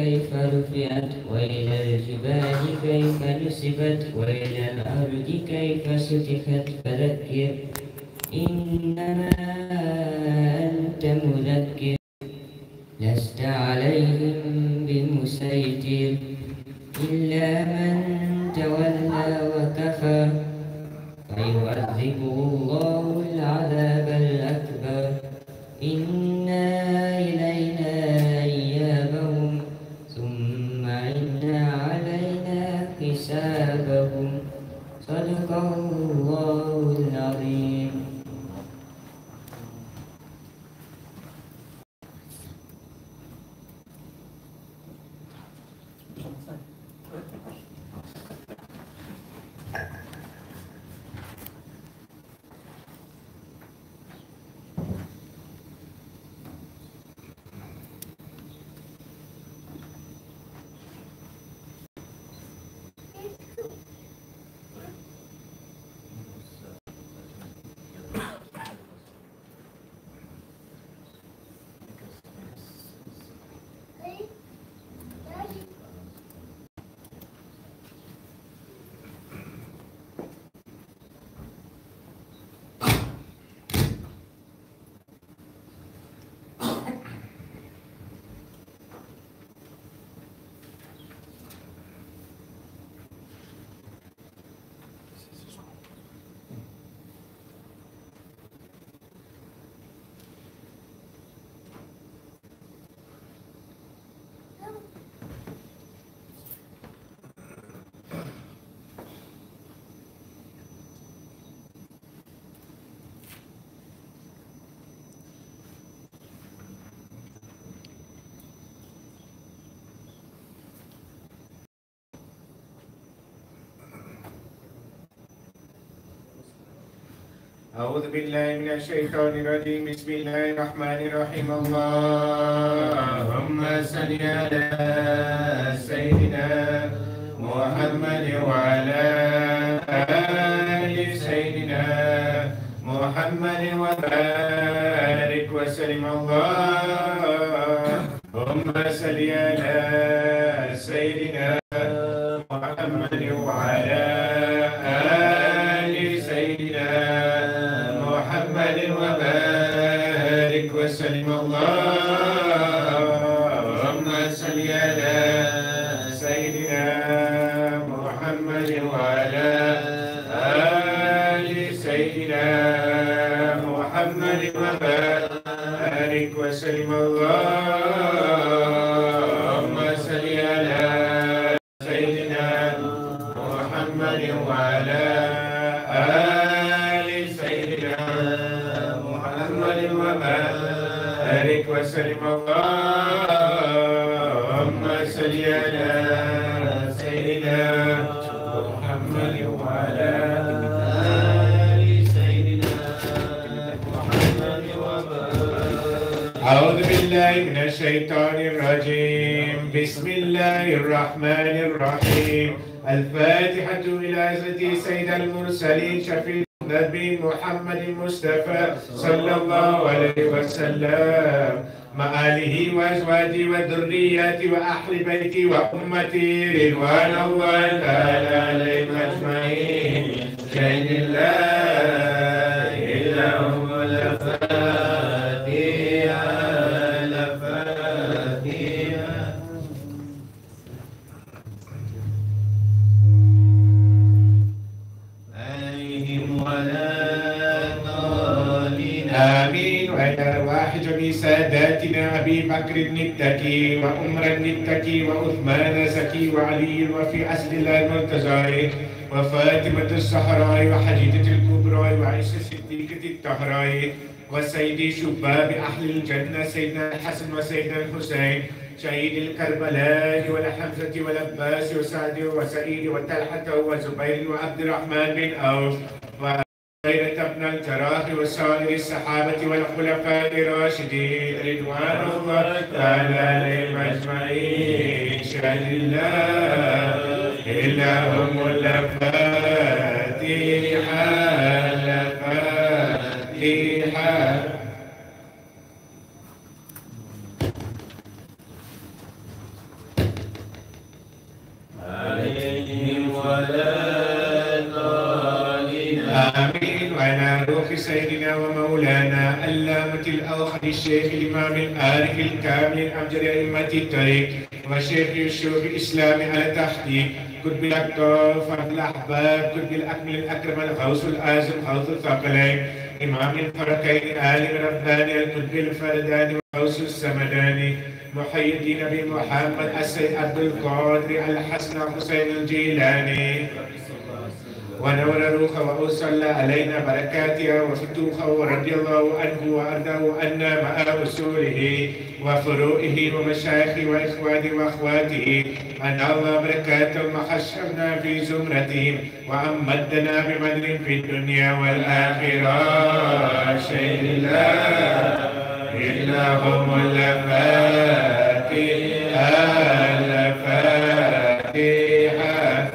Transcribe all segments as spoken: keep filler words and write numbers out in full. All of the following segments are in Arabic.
كيف رفعت وإلى الجبال كيف نصبت وإلى الأرض كيف سطحت فذكر إنما أنت مذكر لست عليهم بمسيطر إلا من تولى وكفر فيعذبه الله العذاب الأكبر إنا إلينا إيابهم ثم إن علينا حسابهم صدق الله العظيم. أعوذ بالله من الشيطان الرجيم بسم الله الرحمن الرحيم اللهم صل على سيدنا محمد وعلى آل سيدنا محمد وبارك وسلم اللهم صل على سيدنا محمد وعلى آل سيدنا محمد وبارك وسلم اللهم صل على سيدنا محمد وعلى آل سيدنا محمد وبارك وسلم اللهم صل على سيدنا محمد وعلى آل سيدنا محمد وبارك وسلم اللهم صل على سيدنا محمد وعلى آل سيدنا محمد وبارك. أعوذ بالله من الشيطان الرجيم بسم الله الرحمن الرحيم الفاتحة إلى حضرة سيد المرسلين شفيع النبي محمد المصطفى صلى الله عليه وسلم مع آله وأزواجه وذرياته وأهل بيته وأمته رضوان الله تعالى عليهم أجمعين شهد الله إلا هو الفاتحة الفاتحة. آمين. وإلى أرواح جميع ساداتنا أبي بكر النتكي وعمر النتكي وعثمان الزكي وعلي وفي أسد الله المرتضى وفاطمة الزهراء وحديدة الكبرى وعائشة الصديقة الطهراء وسيدي شباب أهل الجنة سيدنا الحسن وسيدنا الحسين شهيد الكربلاء والحمزة والعباس وسعد وسعيد وطلحة وزبير وعبد الرحمن بن عوف وعبيدة بن الجراح وسائر الصحابة والخلفاء الراشدين رضوان الله تعالى عليهم أجمعين شهد الله إلا هم الفاتحة الفاتحة. آمين. وعلى روح سيدنا ومولانا علامة الأوخد الشيخ الإمام العارف الكامل الأمجد أئمة الطريق وشيخ الشيوخ الإسلام على تحقيق قطب الأكتاف فرد الأحباب قطب الأكمل الأكرم الغوث الأعظم غوث الثقلين إمام الفرقين عالم رباني القطب الفرداني وغوث السمداني محي الدين بن محمد السيد عبد القادر الحسن حسين الجيلاني ونور روحه وأوصل علينا بركاتها وفتوحه ورضي الله عنه وأرضاه عنا مع أصوله وفروعه ومشايخه وإخوانه وأخواته أن الله بركاته وحشرنا في زمرتهم وأمدنا بمن في الدنيا والآخرة شيء لا إلا هم الفاتحة الفاتحة.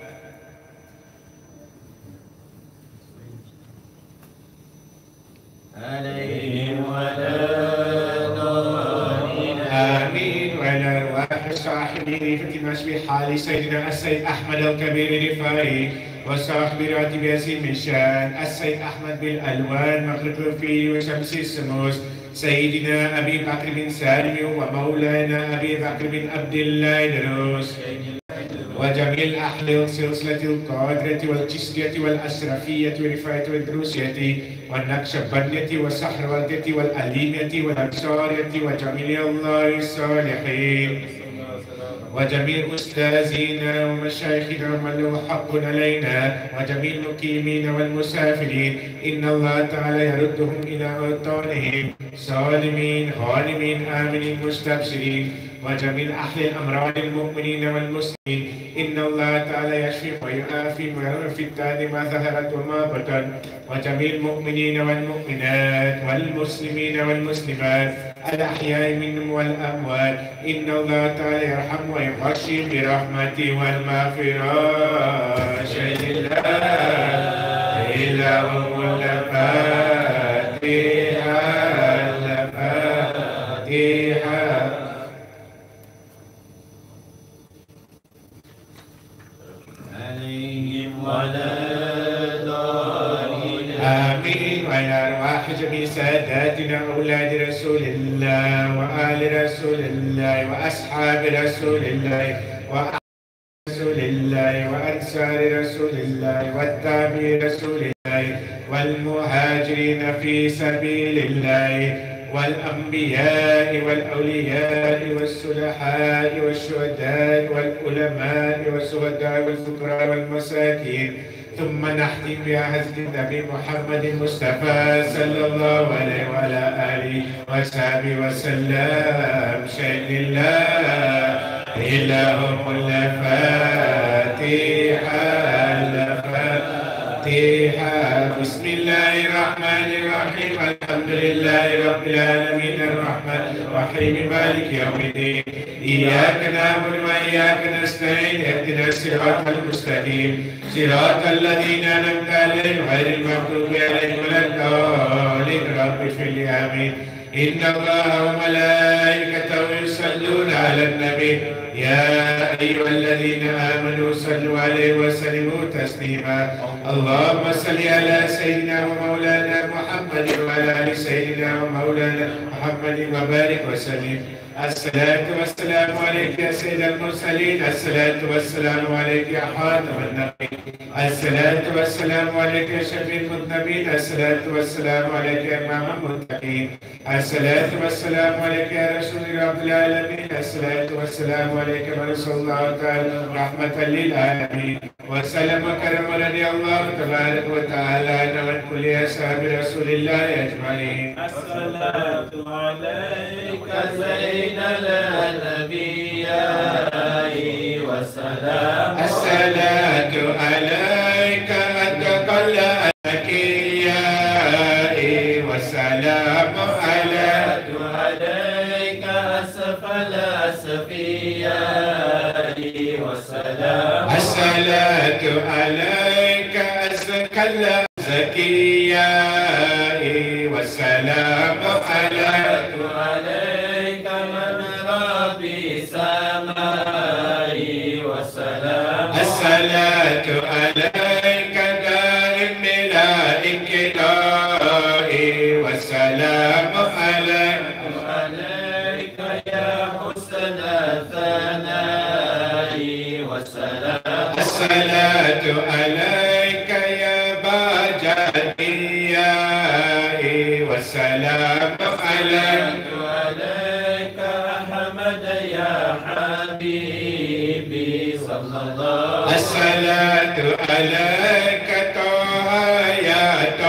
عليهم ولا ضالين آمين. وعلى أرواح صاحب ريفة مسبح حال سيدنا السيد أحمد الكبير الرفاعي وصاحب راتب ياسين من شان السيد أحمد بالألوان مخلوق فيه وشمس السموس سيدنا أبي بكر بن سالم ومولانا أبي بكر بن عبد الله دروس وجميع أهل سلسلة القادرة والجسدية والأشرفية والرفاعية والدروسية والنقشبندية والسحروردية والأليمية والأنصارية وجميع الله الصالحين وجميع أستاذنا ومشايخنا ومن له حق علينا وجميع المقيمين والمسافرين إن الله تعالى يردهم إلى أوطانهم سالمين غانمين آمنين مستبشرين وجميع أهل الأمراض المؤمنين والمسلمين إن الله تعالى يشفي ويعافي ويعافي التاني ما ظهرت وما بطن وجميع المؤمنين والمؤمنات والمسلمين والمسلمات الأحياء منهم والأموات إن الله تعالى يرحم ويغشي برحمته والمغفرة شهد الله إلا هو الفاتحة الفاتحة. عليهم ولا ضالين آمين. وعلى أرواح جميع ساداتنا أولاد رسول الله وآل رسول الله وأصحاب رسول الله وأهل رسول الله وأنصار رسول الله والتابعين رسول الله والمهاجرين في سبيل الله والأنبياء والأولياء والصلحاء والشهداء والعلماء والشهداء والفقراء والمساكين ثم نختم بحضرة النبي محمد المصطفى صلى الله عليه وعلى آله وصحبه وسلم شهد الله إلا هم الفاتحة الفاتحة. بسم الله الرحمن الرحيم الحمد لله رب العالمين الرحمن الرحيم مالك يوم الدين إياك نعبد وإياك نستعين اهدنا الصراط المستقيم صراط الذين أنعمت عليهم غير المغضوب عليهم ولا الضالين رب اغفر لي آمين. إن الله وملائكته يصلون على النبي يا أيها الذين آمنوا صلوا عليه وسلموا تسليما. اللهم صل على سيدنا ومولانا محمد وعلى آل سيدنا ومولانا محمد وبارك وسلم. الصلاة والسلام عليك يا سيد المرسلين الصلاة والسلام عليك يا خاتم النبيين الصلاة والسلام عليك يا شفيع المذنبين الصلاة والسلام عليك يا إمام المتقين الصلاة والسلام عليك يا رسول رب العالمين الصلاة والسلام عليك يا رسول الله تعالى رحمة للعالمين وسلم كرم رضي الله تبارك وتعالى عن كل أصحاب رسول الله أجمعين. الصلاة عليك زين الأنبياء والسلام الصلاة عليك أتقى الأنبياء والسلام عليك عليك أسفل الأسفياء والسلام الصلاة عليك أزكى الزكياء والسلام عليك عليك من ربي سماء والسلام الصلاة عليك دائم إلى الثناء والسلام. الصلاة عليك يا باج الإياء والسلام عليك عليك أحمد يا حبيبي صلى الله. الصلاة عليك طه يا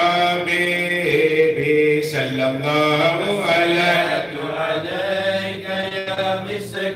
طبيبي صلى الله عليك عليك يا مسك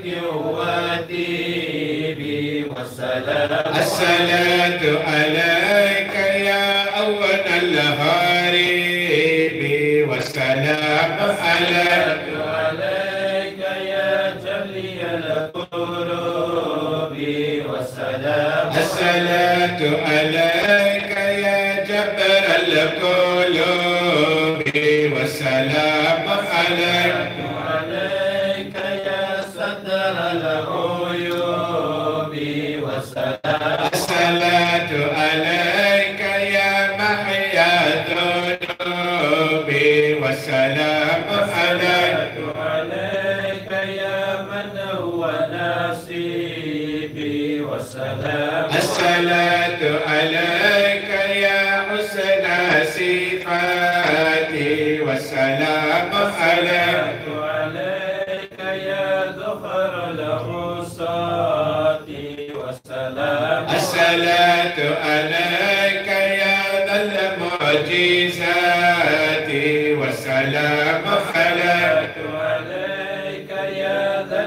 وتيبي والسلام. الصلاة عليك يا أول الهارب والسلام عليك عليك يا جلي الكروب والسلام. الصلاة عليك يا جبر القلوب والسلام عليك عليك يا صدر العيوب والسلام. الصلاة عليك يا محيا الذنوب والسلام عليك عليك يا من هو نصيبي والسلام. الصلاة عليك يا حسن صفاتي والسلام عليك عليك يا ذخر العصاة والسلام. الصلاة عليك يا ذا المعجزات والسلام عليك عليك يا ذا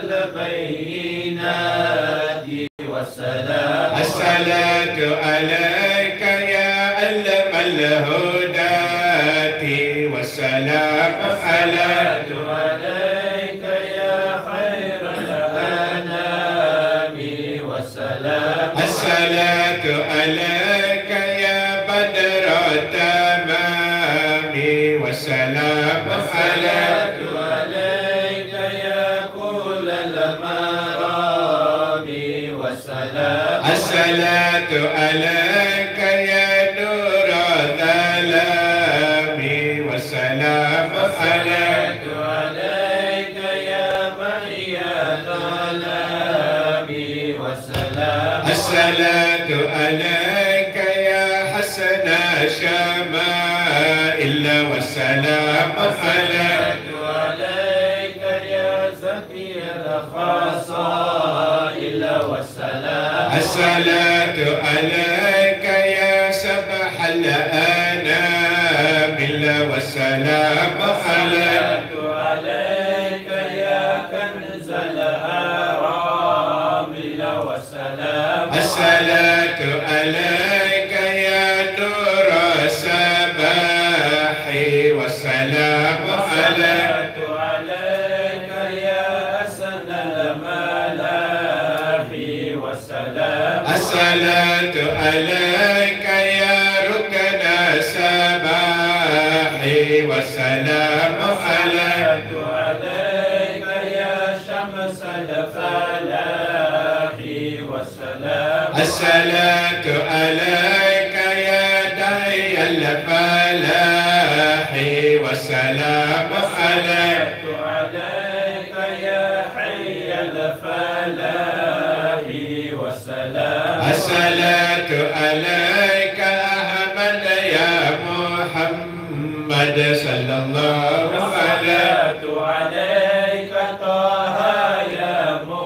البينات والسلام. الصلاة عليك يا علم الهداة والسلام عليك عليك يا خير الأنام والسلام. الصلاة عليك يا بدر التمام والسلام عليك عليك يا كل المرام والسلام. الصلاة عليك يا نور الظلام والسلام عليك عليك يا محي الظلام والسلام. الصلاة عليك يا حسن شمائل والسلام عليك عليك يا زكي الخصائل والسلام. الصلاة عليك يا سبح الأنامل والسلام عليك عليك يا كنز الأرامل والسلام. الصلاة عليك يا نور الصباح والسلام عليك عليك يا أسن الملاحي والسلام. الصلاة عليك يا ركن الصباح والسلام عليك عليك يا شمس الفلاح والسلام. الصلاة عليك يا داعي الفلاح والسلام عليك عليك يا حي الفلاح والسلام. الصلاة عليك أحمد يا محمد صلى الله عليه عليك طه يا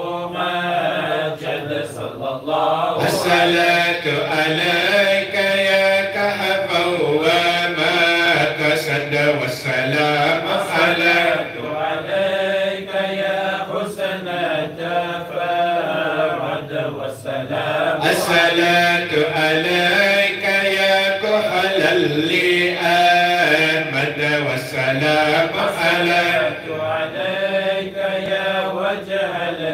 ممجد صلى الله. الصلاة عليك يا كهف وما كسد والسلام عليك عليك يا حسن تفرد والسلام. الصلاة عليك يا كحل اللئامد والسلام عليك عليك يا وجه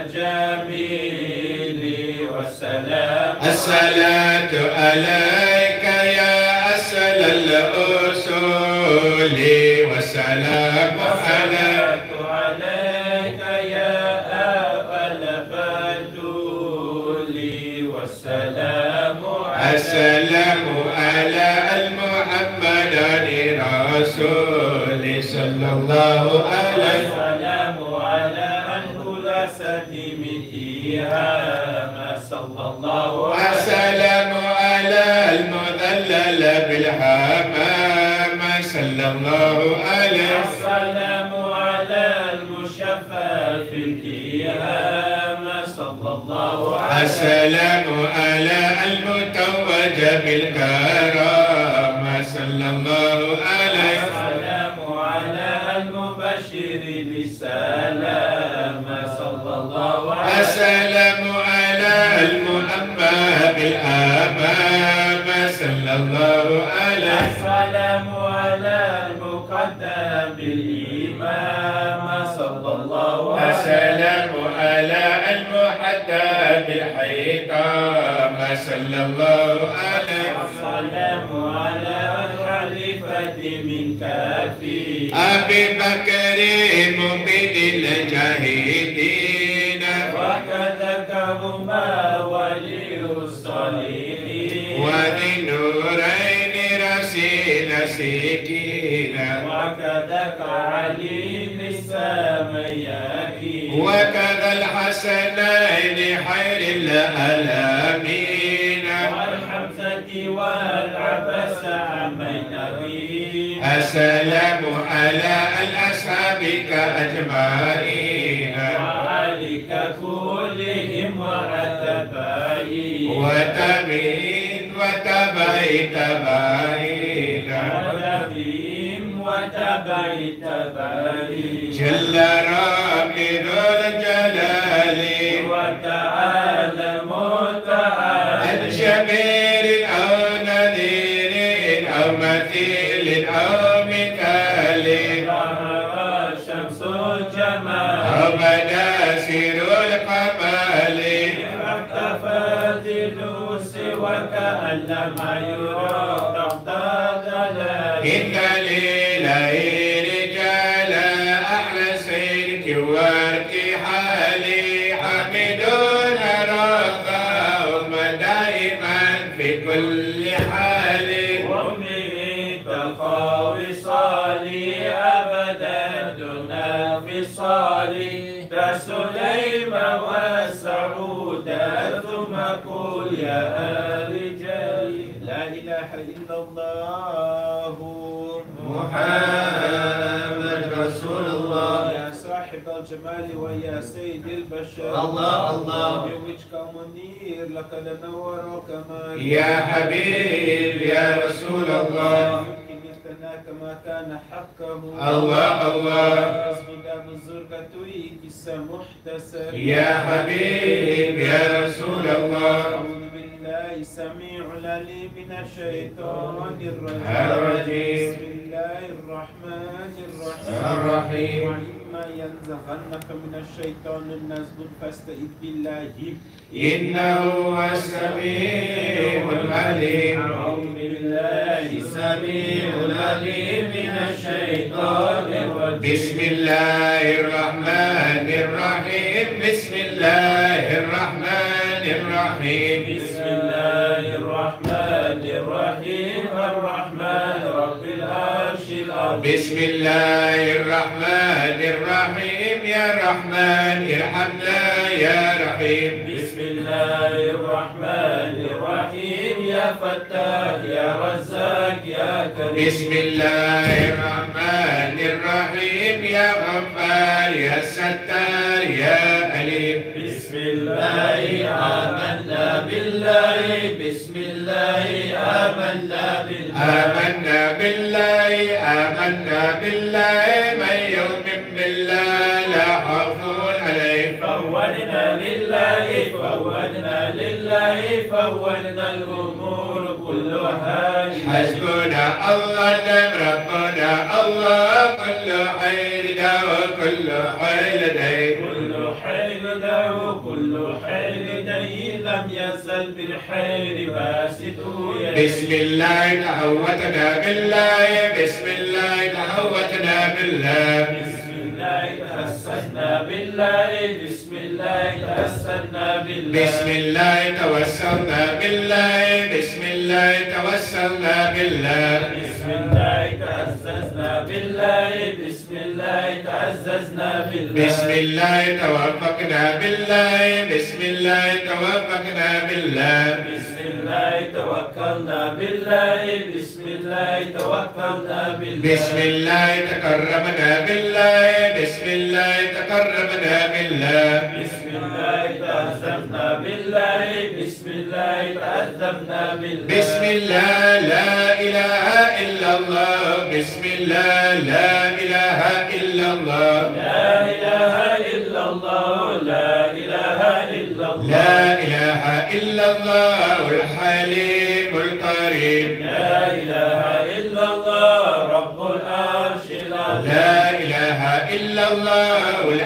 الجميل والسلام. الصلاة عليك يا أصل الأصول والسلام عليك عليك يا أبا البتول والسلام السلام على المحمد رسول صلى الله عليه السلام على أنه لا وسلم إيهام صلى الله عليه السلام على المذلل بالحمام صلى الله عليه السلام على المشفى في الكيام صلى الله عليه السلام على المتوج بالكرام صلى الله عليه السلام على المبشر بالسلام صلى الله عليه السلام على المؤمى بالأمام صلى الله عليه السلام على المقدم بالإمام صلى الله عليه السلام على المحدى بالحيطام صلى الله عليه السلام على الخليفة من كافي أبي بكر مبين الجاهدين وكذاك هما ولي الصالحين وذي النورين رسيل سكينا وكذاك علي بالسمياء وكذا الحسنين خير الألامين والحمزة والعبس عمينوي السلام على الأصحابك أجمعين وعليك كلهم وأتباعي وتبين وتبعي تبعين وتبين وتبعي تبعي جل ربي ذو الجلال وتعالى متعالى الجبير أو نذير أو مثيل أو مثال ظهر الشمس الجمال أو مناسر القمال اختفت الأنس وكأن لم يرى تحت ظلال إن لله رجالا أحلى سيرك وارتحالي حمدون ربهم دائما في كل حال ومن تلقى وصالي أبدا دون فصالي كسليمان وسعود ثم قل يا رجال لا إله إلا الله محمد رسول الله يا صاحب الجمال ويا سيد البشر الله الله بوجهك منير لك لنور كما يا حبيب يا رسول الله يمكن يفتنا كما كان حقه الله الله أصبح بالزرقة كس محتسب يا حبيب يا رسول الله أعوذ بالله السميع العليم من الشيطان الرجيم الرجيم. بسم الله الرحمن الرحيم الرحيم. وإما ينزغنك من الشيطان النزغ فاستعذ بالله إنه هو السميع العليم أعوذ بالله السميع العليم من الشيطان الرجيم بسم الله الرحمن الرحيم بسم الله الرحمن الرحيم بسم الله الرحمن الرحيم الرحمن رب العرش العظيم بسم الله الرحمن الرحيم يا رحمن ارحمنا يا رحيم بسم الله الرحمن الرحيم يا فتاح يا رزاق يا كريم بسم الله الرحمن الرحيم يا غفار يا ستار يا أليم بسم الله آمنا بالله بسم الله آمنا بالله آمنا بالله آمنا بالله من يؤمن بالله لا خوف عليه فوّلنا لله فوّلنا لله فوّلنا الأمور كلها حسبنا الله نعم ربنا الله كل خير دعوة كل خير لديه كل خير دعو كل خير دعي لم يزل بالخير باسطه بسم الله تعوذنا بالله بسم الله تعوذنا بالله بسم الله تحسسنا بالله بسم الله تحسسنا بالله بسم الله توسلنا بالله بسم الله توسلنا بالله بسم الله تحسسنا بالله بسم الله تحسسنا تعززنا بالله بسم الله توفقنا بالله بسم الله توفقنا بالله بسم الله توكلنا بالله بسم الله توكلنا بالله بسم الله تقربنا بالله بسم الله تقربنا بالله بسم الله تعززنا بالله بسم الله تعززنا بالله بسم الله لا إله إلا الله بسم الله لا إله إلا الله لا إله إلا الله لا إله إلا الله لا إله إلا الله الحليم الكريم لا إله إلا الله رب العرش العظيم لا إله إلا الله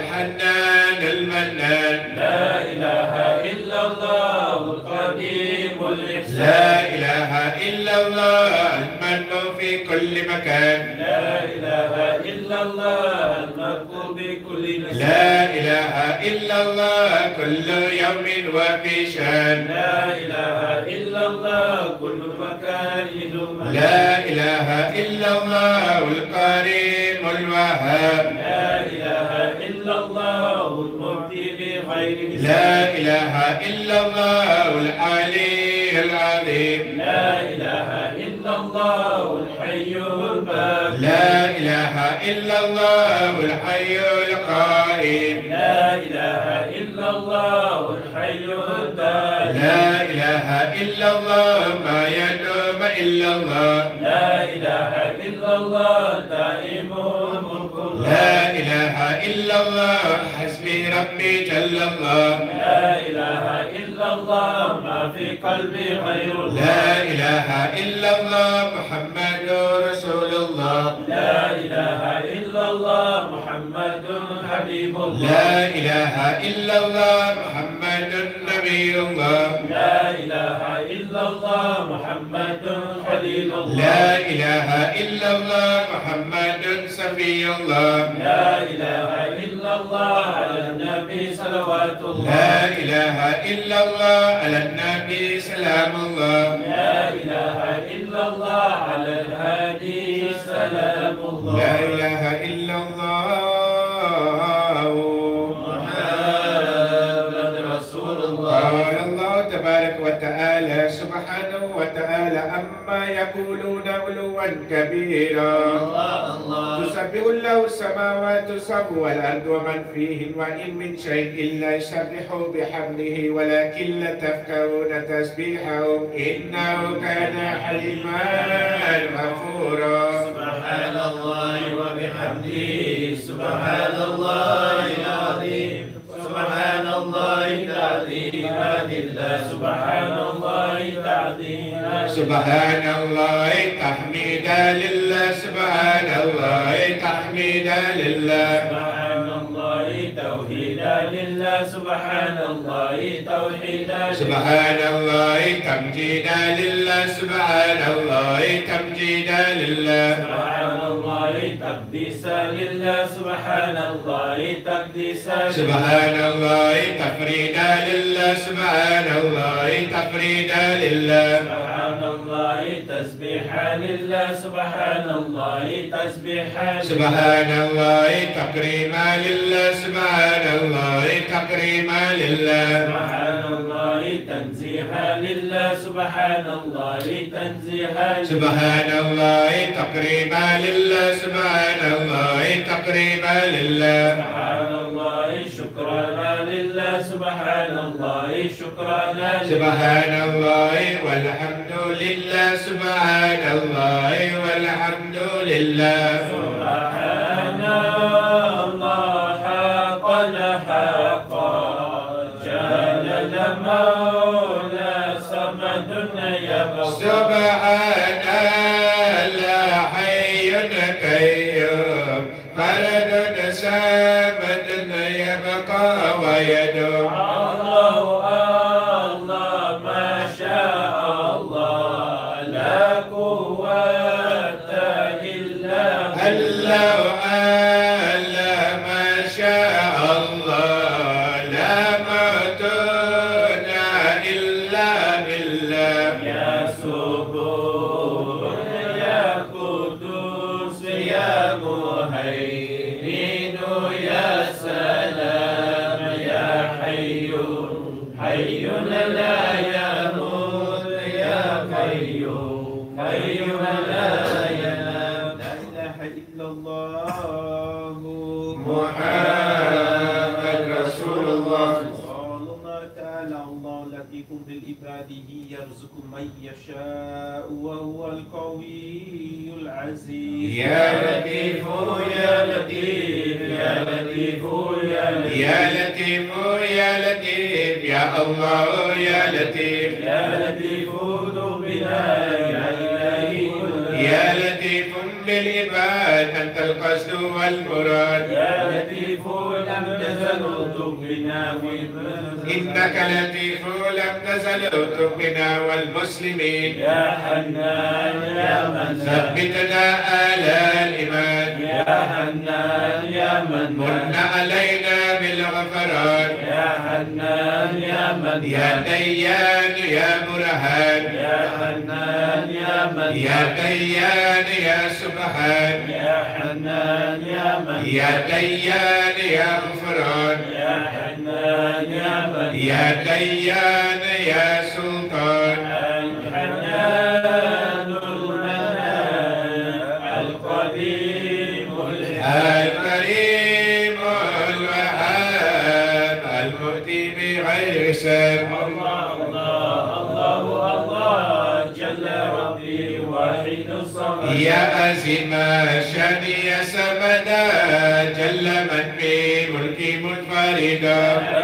الحنان المنان لا إله إلا الله القديم الإحسان لا إله إلا الله المن في كل مكان لا إله إلا الله المذكور بكل لسان لا إله إلا الله كل يوم وفي شان لا إله إلا الله كل مكان يدوم لا إله إلا الله الكريم الوهاب لا إله إلا الله المبدي بغير حساب لا إله إلا الله العلي العظيم لا إله إلا الله الحي الباب لا إله إلا الله الحي القائم لا إله إلا الله الحي الدائم لا إله إلا الله ما يدوم إلا الله لا إله إلا الله دائم الملك لا إله إلا الله حسبي ربي جل الله لا إله إلا الله ما في قلبي غير الله لا إله إلا الله محمد رسول الله لا إله إلا الله محمد حبيب الله لا إله إلا الله محمد نبي الله لا إله إلا الله محمد خليل الله لا إله إلا الله محمد صفي الله لا إله إلا الله على النبي صلوات الله لا إله إلا الله على النبي سلام الله لا إله إلا الله على الهادي سلام الله لا إله إلا الله محمد رسول الله قال الله تبارك وتعالى سبحانه وتعالى أما يقولون علوا كبيرا الله الله تسبح له السماوات السبع والأرض ومن فيهن وإن من شيء إلا يسبح بحمده ولكن لا تفقهون تسبيحهم إنه كان حليما غفورا سبحان الله وبحمده سبحان الله العظيم سبحان الله العظيم لله سبحان الله العظيم سبحان الله تحميدا لله سبحان الله تحميدا لله سبحان الله توحيدا لله سبحان الله توحيدا سبحان الله تمجيدا لله سبحان الله تمجيدا لله سبحان الله تقديسا لله سبحان الله تقديسا سبحان الله تفريدا لله سبحان الله تفريدا لله سبحان الله تسبيحا لله سبحان الله تسبيحا سبحان الله تكريما لله سبحان الله تكريما لله سبحان الله تنزيها لله سبحان الله تنزيها سبحان الله تقريبا لله سبحان الله تقريبا لله سبحان الله شكرانا لله سبحان الله شكرانا سبحان الله والحمد لله سبحان الله والحمد لله سبحان الله حق الحق جل المولى صمد يبقى سبحان الله حي قيوم فرد سامد يبقى ويدوم الله الله ما شاء الله لا قوة إلا الله ألا ما شاء الله لا مدون إلا بالله يا سبوح حي حي لا يموت يا قيوم قيوم لا ينام لا إله إلا الله محمد رسول الله. قال الله تعالى الله لطيف بالعباده يرزق من يشاء وهو القوي العزيز. يا لطيف يا لطيف يا لطيف يا لطيف يا لطيف يا لطيف يا الله يا لطيف يا لطيف بنا يا إلهي يا لطيف بالعباد أنت القصد والمراد. يا لطيف لم تزل بنا إنك لطيف لم تزل بنا والمسلمين. يا حنان يا من ثبتنا آل الإيمان. يا حنان يا من من علينا بالغفران. يا حنان يا من يا ديان يا برهان. يا حنان يا من يا ديان يا سبحان. يا حنان يا من يا ديان يا غفران. يا حنان يا من يا ديان يا سلطان. الحنان المنان القديم الكريم الوهاب المؤتي بغير سبب. الله الله الله الله جل ربي واحد الصمد. يا أزم الشان يا سمدا جل من بملكي منفردا.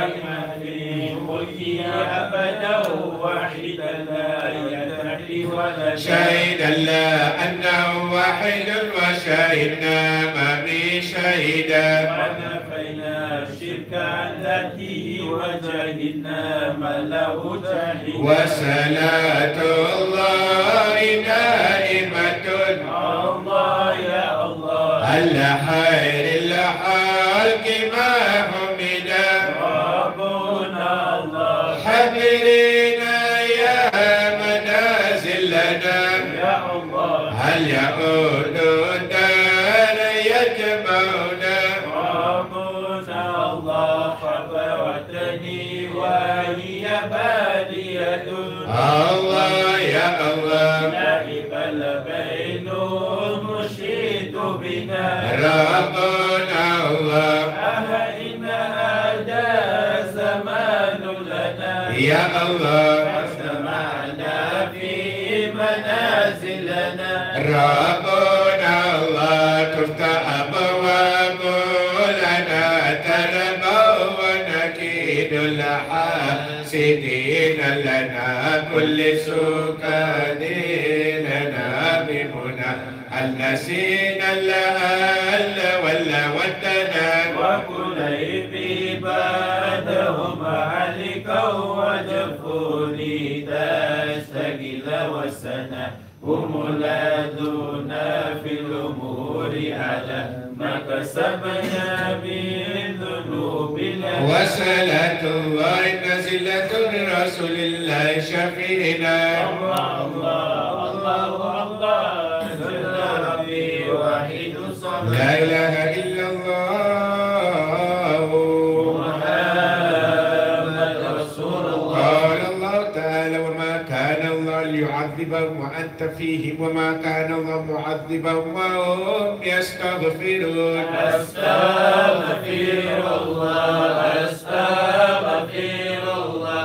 أبدا واحدا لا ينتهي ولا شهيدا لا أنه واحد وشهدنا ما به شهيدا. ونفينا الشرك عن ذاته وجهدنا ما له جاهد. وصلاة الله دائمة الله يا الله على خير الخلق ما حمدا. ربنا الله حبرنا يا منازلنا. يا الله هل يعود الدار يجمعنا. ربنا الله حفوتني وهي بادية. الله يا الله لعب البين مشيت بنا. ربنا الله أهل هذا زمان لنا. يا الله فاستمعنا في منازلنا. ربنا الله تفتح أبواب لنا تربى ونكيد الحاسدين لنا كل سكان لنا بمنى النسين الأهل ولا ودنا. وكليب بعدهم عليكا وجفوني تستقل وسنا. هم لدنا في الأمور على ما كسبنا من ذنوبنا. وصلاة الله نزلة رسول الله شفينا. الله الله الله الله جل ربي واحد صمد. لا إله إلا الله محمد رسول الله. قال الله تعالى وما كان الله ليعذبهم وأنت فيهم وما كان الله معذبهم وهم يستغفرون. أستغفر الله أستغفر الله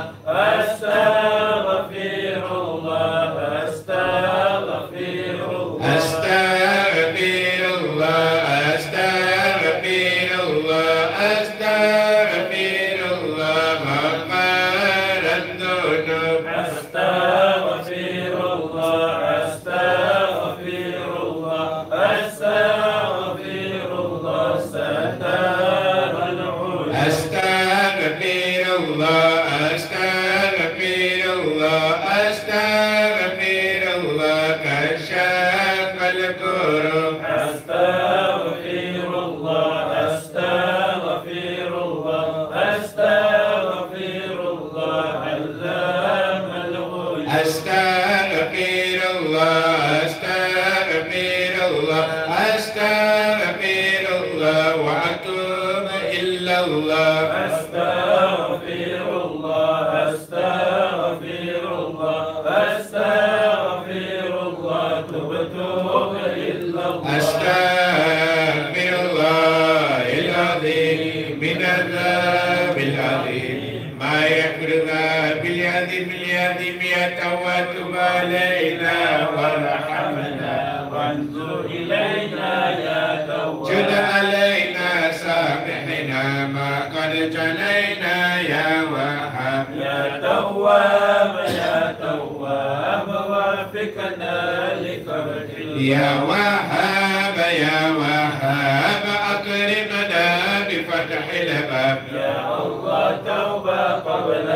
أستغفر الله أستغفر الله أستغفر الله أستغفر الله أستغفر الله مغفر الذنوب. أستغفر الله أستغفر الله أستغفر الله ستار العيون. أستغفر الله أستغفر الله أستغفر الله كشف الكرب. أستغفر الله أستغفر الله أستغفر الله علام الغيوب. أستغفر الله أستغفر الله أستغفر الله وأتوب إلا الله. أستغفر ما يقرنا باليد باليد مئة وتب علينا وارحمنا وانظر إلينا يا تواب جد علينا سامحنا ما قد جنينا يا وهاب يا تواب يا تواب وفقنا لكرك يا وهاب يا وهاب أكرمنا بفتح الباب يا الله توبة قبل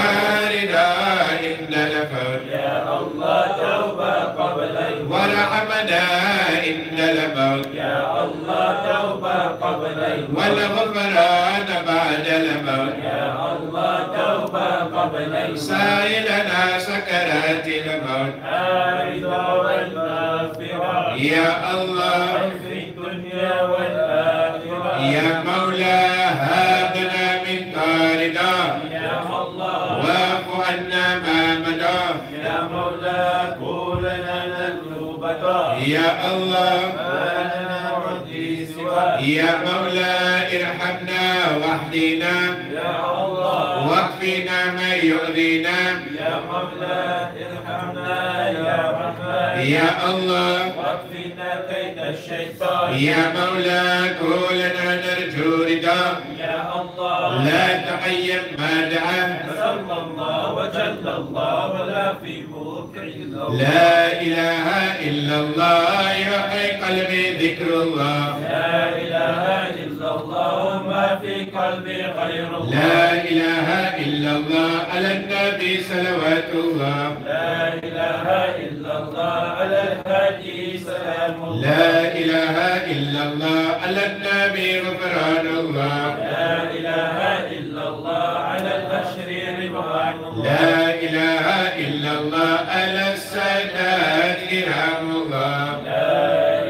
وارنا إن الفرد يا الله توبة قبل ورحمنا إن الموت يا الله توبة قبل والغفران بعد الموت يا الله توبة قبل سائلنا سكرات الموت الرضا والمغفرة يا الله في الدنيا والآخرة يا مولاي هبنا من طارنا يا الله واعف عنا ما مدى يا مولاي كلنا نتوبة يا الله ما لنا عندي سواك يا مولاي ارحمنا واهدنا يا الله واكفنا من يؤذينا يا مولاي ارحمنا يا رحمن يا الله واكفنا كيد الشيطان يا مولاي كلنا نرجو رضا يا الله لا تعين ما دعا صلى الله وجل الله ولا في موقع إلا الله لا إله إلا الله يحيي قلبي ذكر الله لا إله إلا الله ما في قلبي غير الله لا إله إلا الله على النبي صلوات الله لا إله إلا الله على الهادي سلام الله لا إله إلا الله على النبي غفران الله لا إله إلا الله على الأشرير رضوان الله لا إله إلا الله على السادات كرام الله لا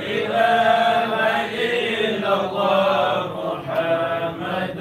إله إلا الله محمد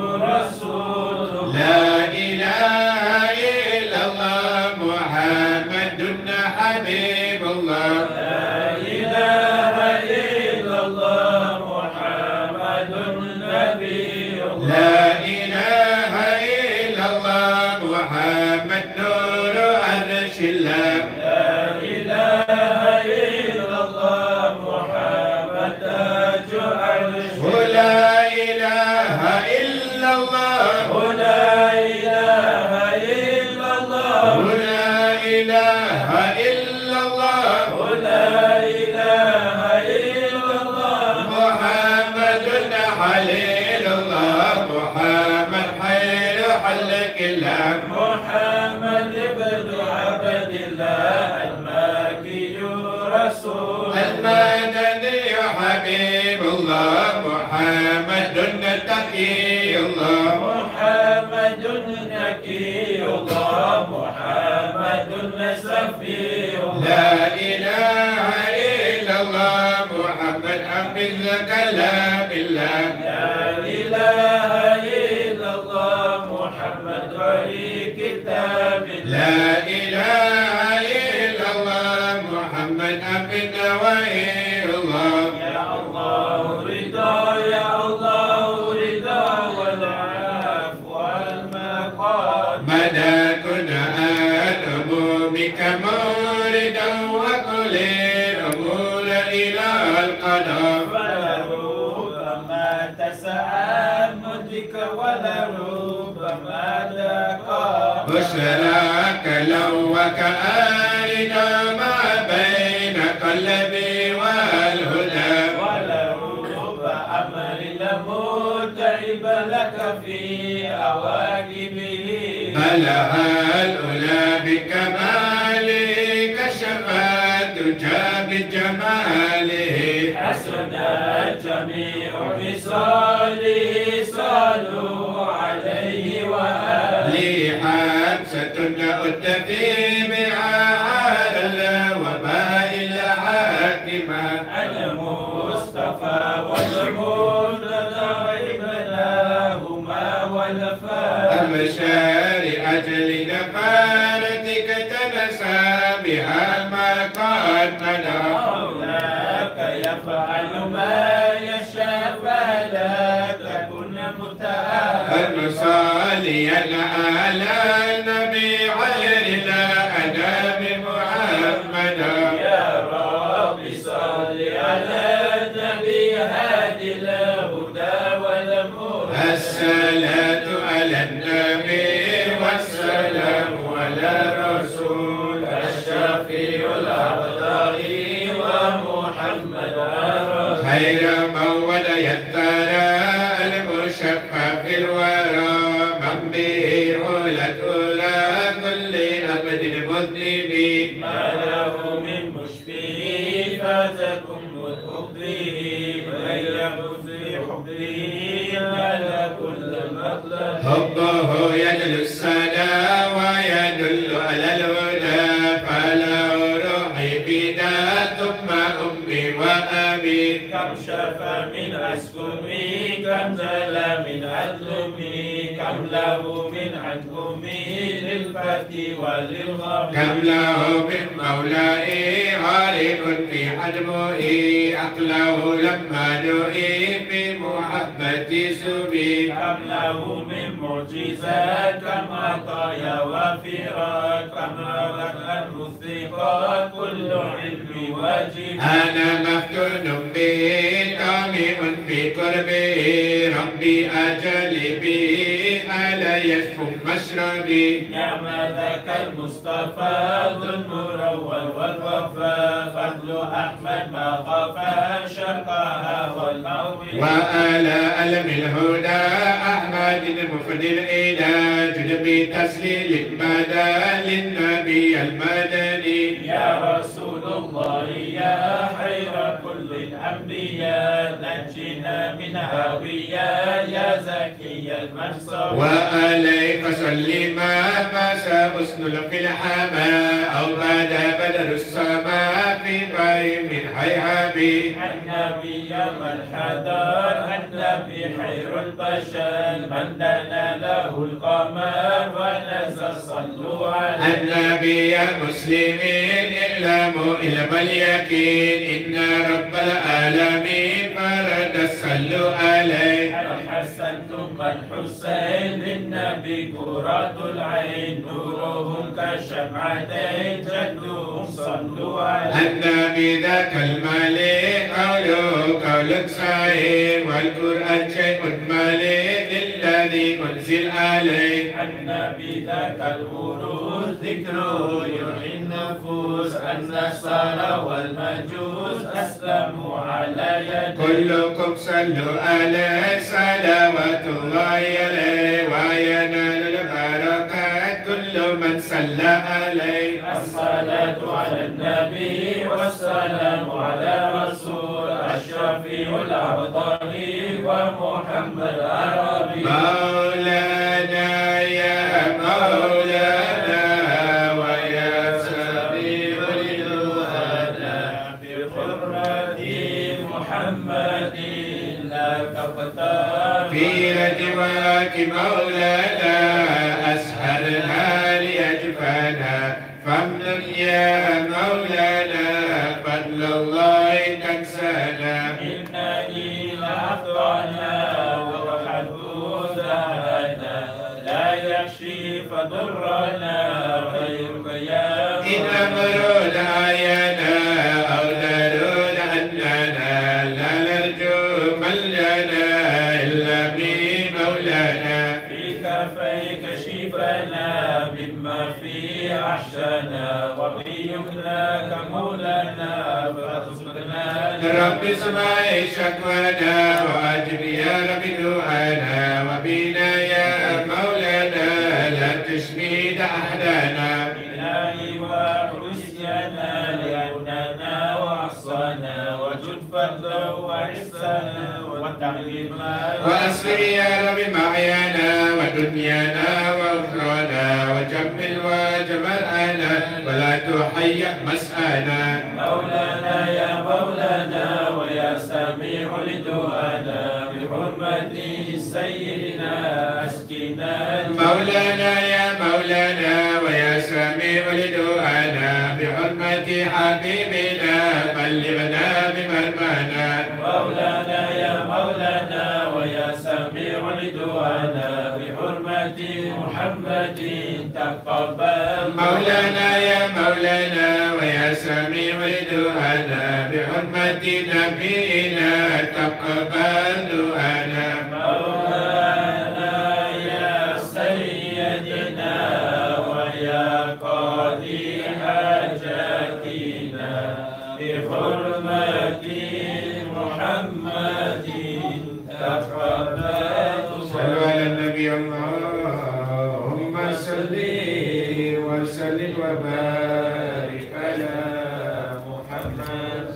رسول الله لا إله إلا الله محمد حبيب الله لا إله إلا الله محمد نبي الله لا إله إلا الله محمد نور عرش الله لا إله إلا الله محمد تاج عرش ولا إله إلا الله لا إله إلا الله ولا إله إلا الله لا إله إلا الله محمد حليل الله محمد خير حلك الله محمد بن عبد الله الماكي رسول المدني حبيب الله محمد تقي الله محمد نكي الله محمد سفي الله لا إله إلا الله محمد حفظ كلام الله لا إله إلا الله محمد علي كتاب الله لا إله إلا الله محمد حفظ نواهي الله يا الله رضا يا الله رضا والعفو والمقام مدى كنا أنمومك موردا وكل الأمور إلى القدر فلربما تسعى مدك ولربما لقى بشراك لو وكأننا ما بين قلبي والهدى ولرب أمر لمتعب لك في أواكبه فلها الأولى بكماله كشفت تجاب جماله حسنا جميع خصاله صلوا عليه وآله لي حبسة أتفي بها على الوباء الحاكمة أنا مصطفى والمرتضى ابناهما والفاتح أبشار أجل نفارتك تنسى بها ما قد مدى مولاك يفعل ما يشاء فلا تكن متآخرا المصليا على النبي خير الأنام محمدا يا رب صل على النبي هادي الهدى والنور. الصلاة على النبي والسلام على الرسول الشفيع الأبطال ومحمد خير من ولي الثرى المشفع في الورى من به علت أولى كل أبد المذنبين. ما له من مشفيه فاتكم وتقضيه من يمت في حبه على كل المطلب. حبه يدل السنا ويدل على الهدى فله روحي فدا ثم أمي وأبي. كم شفى من أسكمي كم زل من أدلمي كم له من عنكمي للفتي وللغم. كم له من مولائي غارق في حجمه عقله لما دعي بمحبة سبي. كم له من معجزات كم عطايا وفراق كم رغت عنه الثقات كل علم واجب. أنا مفتون به طامع في قربه ربي أجل به ألا يسكن مشربي. نعم ذاك المصطفى ذو النور والوفاء فضل أحمد ما خفى شرقها والمغرب. وآل ألم الهدى أحمد المفدي الإله جلبي تسليل المدى للنبي المدني. يا رسول الله يا خير كل الأنبياء نجنا من هاوية يا زكي المنصب. وعليك صل ما مسى حسن في الحماء أو بدا بدر السماء في غير من هيهبي. النبي من حضر النبي خير البشر من دنا له القمر ونزل صلوا عليه. النبي المسلمين اعلموا علم اليقين إن رب العالمين فرد صلوا عليه. الحسن ثم الحسين للنبي قرة العين نورهم كالشمعتين جدهم صلوا عليه. النبي ذاك الملك قوله قول صحيح والقرآن شيء ملك الذي أنزل عليه. النبي ذاك الورود ذكره يحيي النفوس النصارى والمجوس أسلموا على يده. كلكم صلوا عليه صلوات الله عليه وينال البركات كل من صلى عليه. الصلاة على النبي والسلام على رسول الشفيع الأبطال ومحمد العربي. مولانا يا مولانا ويا سبيل الهدى بحرمة محمد لك اقترب. في رجواك مولانا أسهرنا ليجفانا فامنن يا مولانا فضل الله تنسانا. إنني لأخطأنا وحدوثنا لا يكشف ضرنا غيرك يا إن أمرون آيانا أو نرون أننا لا نرجو ملجأنا إلا بمولانا. في كفيك شفانا مما فيه أحشانا وفي يمناك مولانا فاصبرنا. رب اسمع شكوانا وأجب يا رب دعانا وبنا يا مولانا لا تشميد أحدانا. إلهي وعصينا لأننا وعصانا وجد فضله وعزنا وتعليما. وأسر يا رب معيانا ودنيانا وأخرانا وجمل وجمل أنا ولا تحيأ مسأنا. مولانا يا مولانا ويا سميع لدعانا بحرمة سيدنا أسكنا. مولانا يا مولانا ويا سميع لدعانا بحرمة حبيبنا بلغنا بمرمانا. مولانا يا مولانا ويا سميع لدعانا تقبل مولانا يا مولانا ويا سميع دعانا بحرمة نبينا تقبل دعانا مولانا يا سيدنا ويا قاضي حاجاتنا بحرمة محمد تقبل. صلوا على النبي اللهم صل وسلم وبارك على محمد.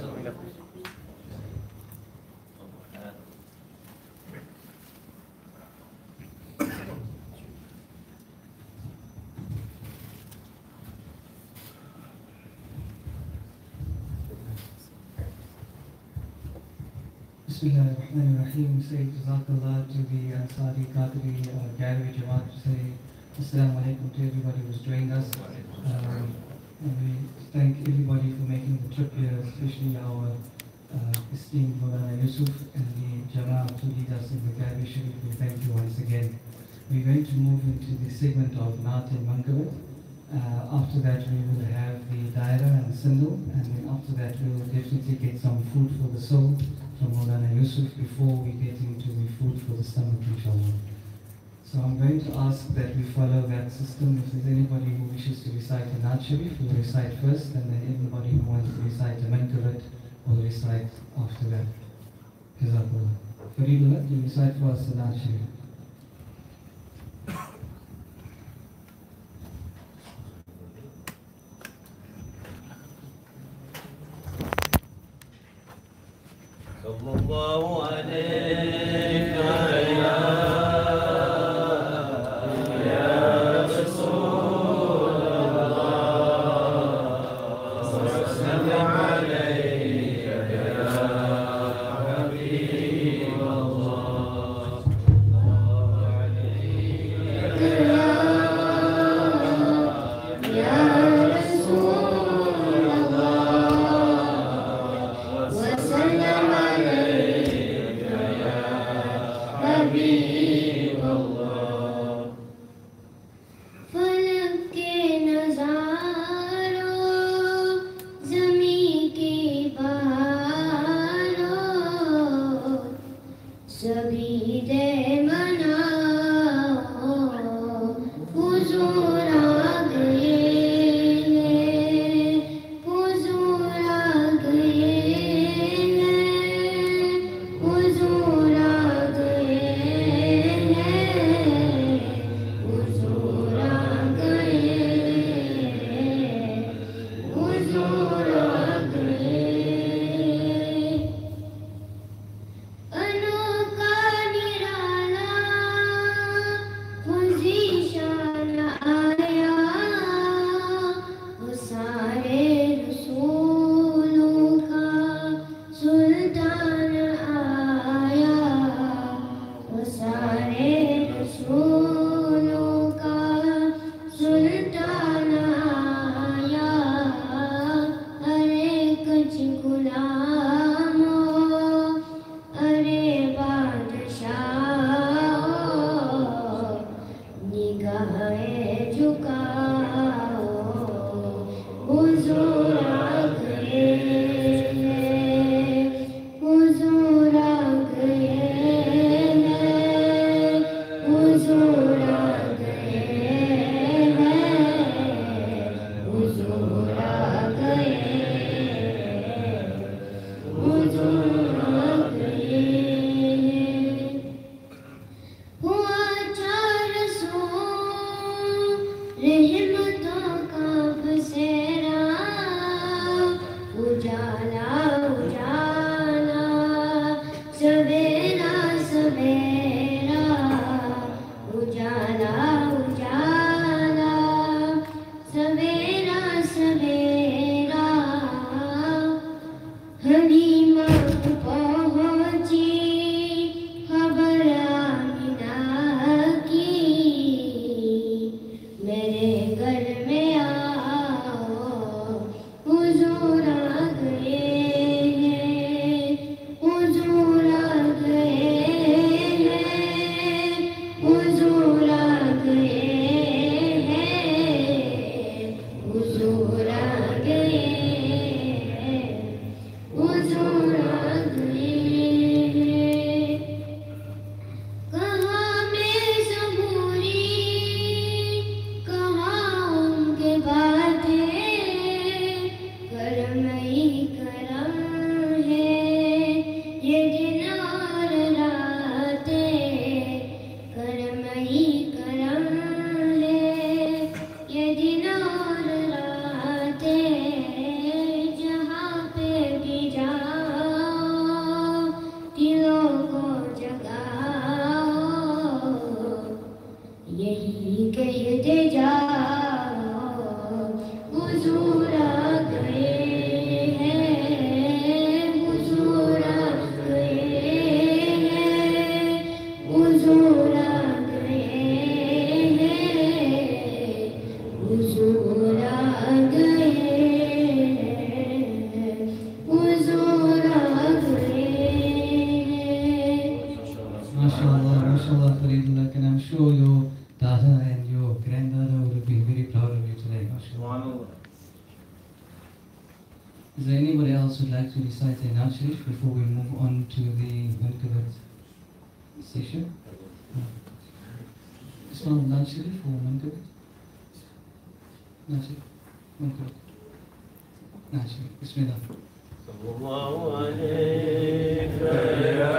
Bismillahirrahmanirrahim. Say Jazakallah to the Ansari Qadri uh, Gallery Jamaat to say Assalamu alaikum to everybody who's joined us. Um, and we thank everybody for making the trip here, especially our uh, esteemed Maulana Yusuf and the Jamaat to lead us in the Gallery Sharif. We thank you once again. We're going to move into the segment of Naat and Mankabat. Uh, after that we will have the Daira and the Sindhu, and then after that we will definitely get some food for the soul from Maulana Yusuf before we get into the food for the stomach, inshallah. So I'm going to ask that we follow that system. If there's anybody who wishes to recite a Naat Sharif, we'll recite first, and then everybody who wants to recite a Mankabat will recite after that. Jazakallah. Faridullah, you recite for us the Naat Sharif. صلى الله عليك يا يا رسول الله وسلم عليك يا حبيب الله Position Is there anybody else who'd like to recite a Naat Sharif before we move on to the Mankabat session? It's not Naat Sharif or Mankabat? Naat Sharif, Mankabat. Naat Sharif, Bismillah. Sallallahu alayka ya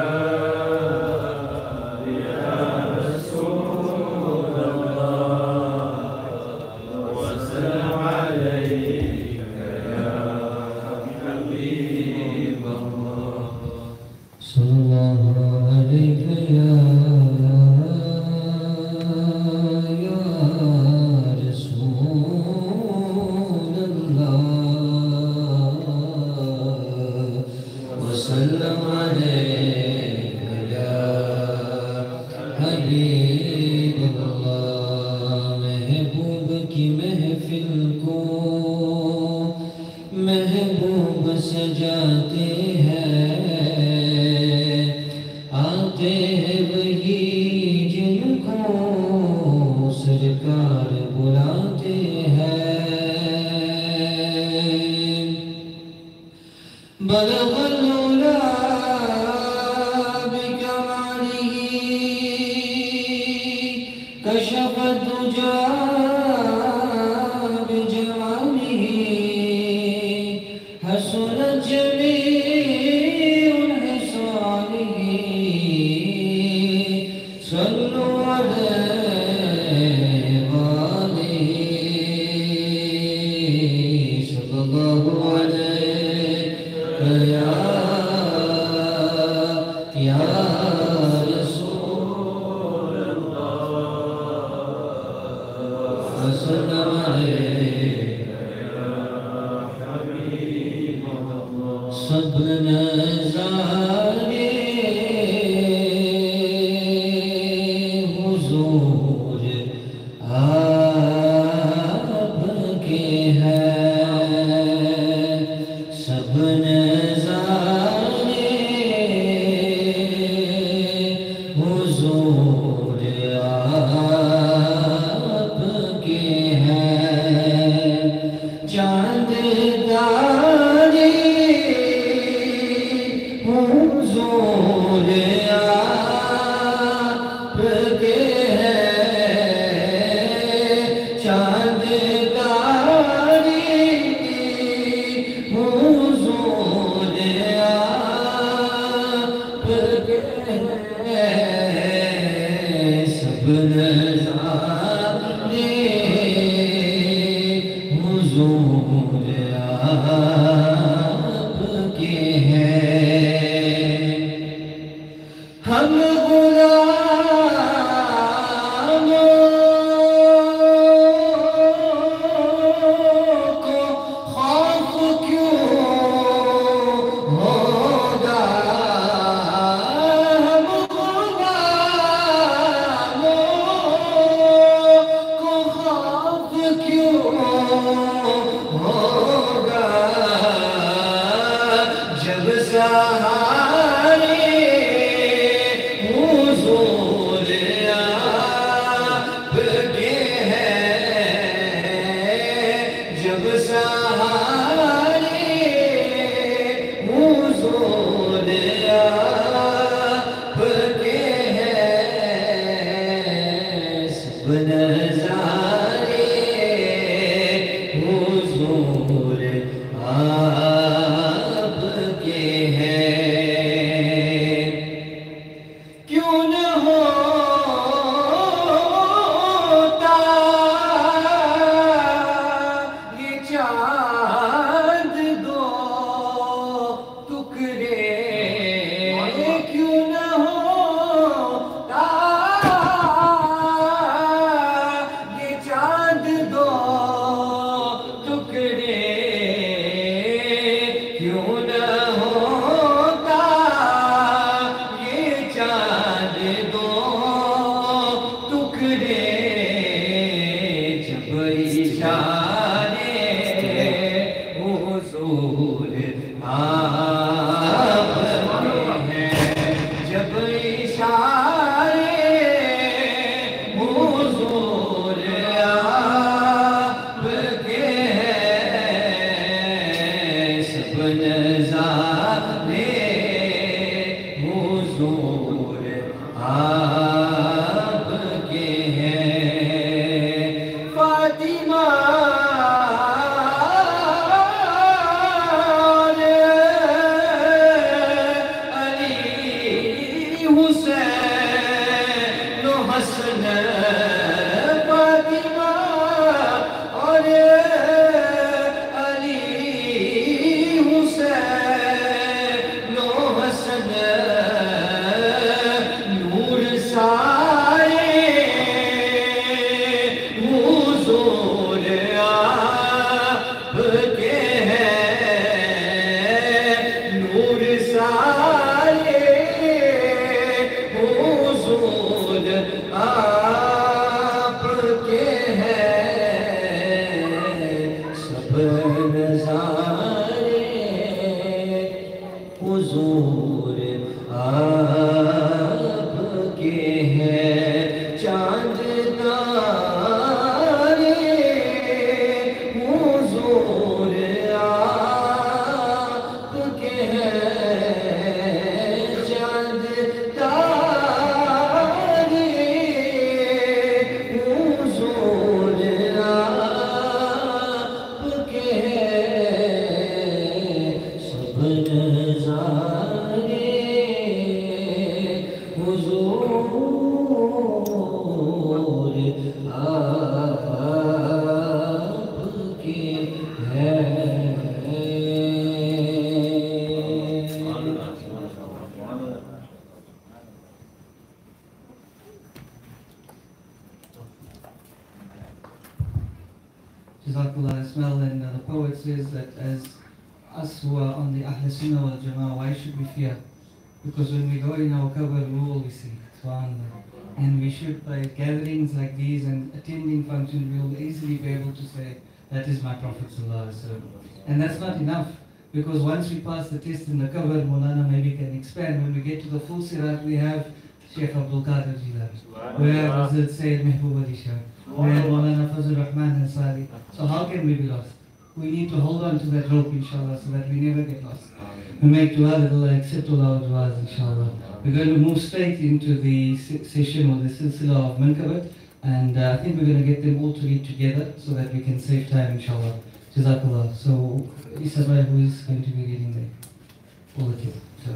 Jazakallah as well, and uh, the poet says that as us who are on the Ahl Sunnah wal Jama'ah, why should we fear? Because when we go in our qabr, we will see, subhanAllah. And we should, by gatherings like these and attending functions, we will easily be able to say, that is my Prophet Sallallahu Alaihi Wasallam. And that's not enough, because once we pass the test in the qabr, Maulana maybe can expand. When we get to the full sirat, we have Sheikh Abdul Qadir Jilani, we have Hazrat Sayyid Mehboob Ali Shah, we have Maulana Fazl Rahman Ansari. So how can we be lost? We need to hold on to that rope, inshallah, so that we never get lost. We make dua that Allah accept all our duas, inshallah. We're going to move straight into the session or the silsila of Mankabat, and uh, I think we're going to get them all to read together so that we can save time, inshallah. Jazakallah. So, Isabel, who is going to be reading the all of you. So,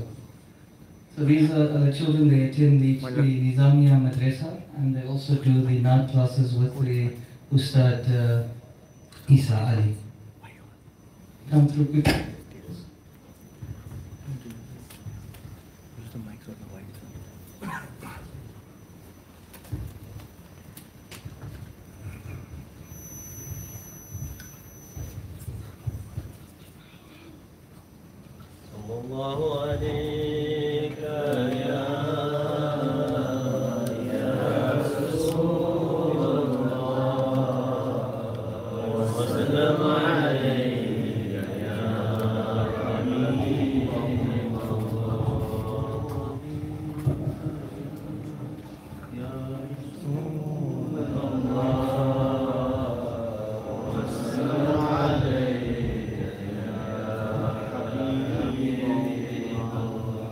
so these are, are the children, they attend the, the Nizamiya Madrasa, and they also do the Naat classes with the Ustad uh, Isa Ali. Come through quickly. الله عليك يا يا رسول الله وسلم عليك يا حبيب الله يا رسول الله وسلم عليك يا حبيب الله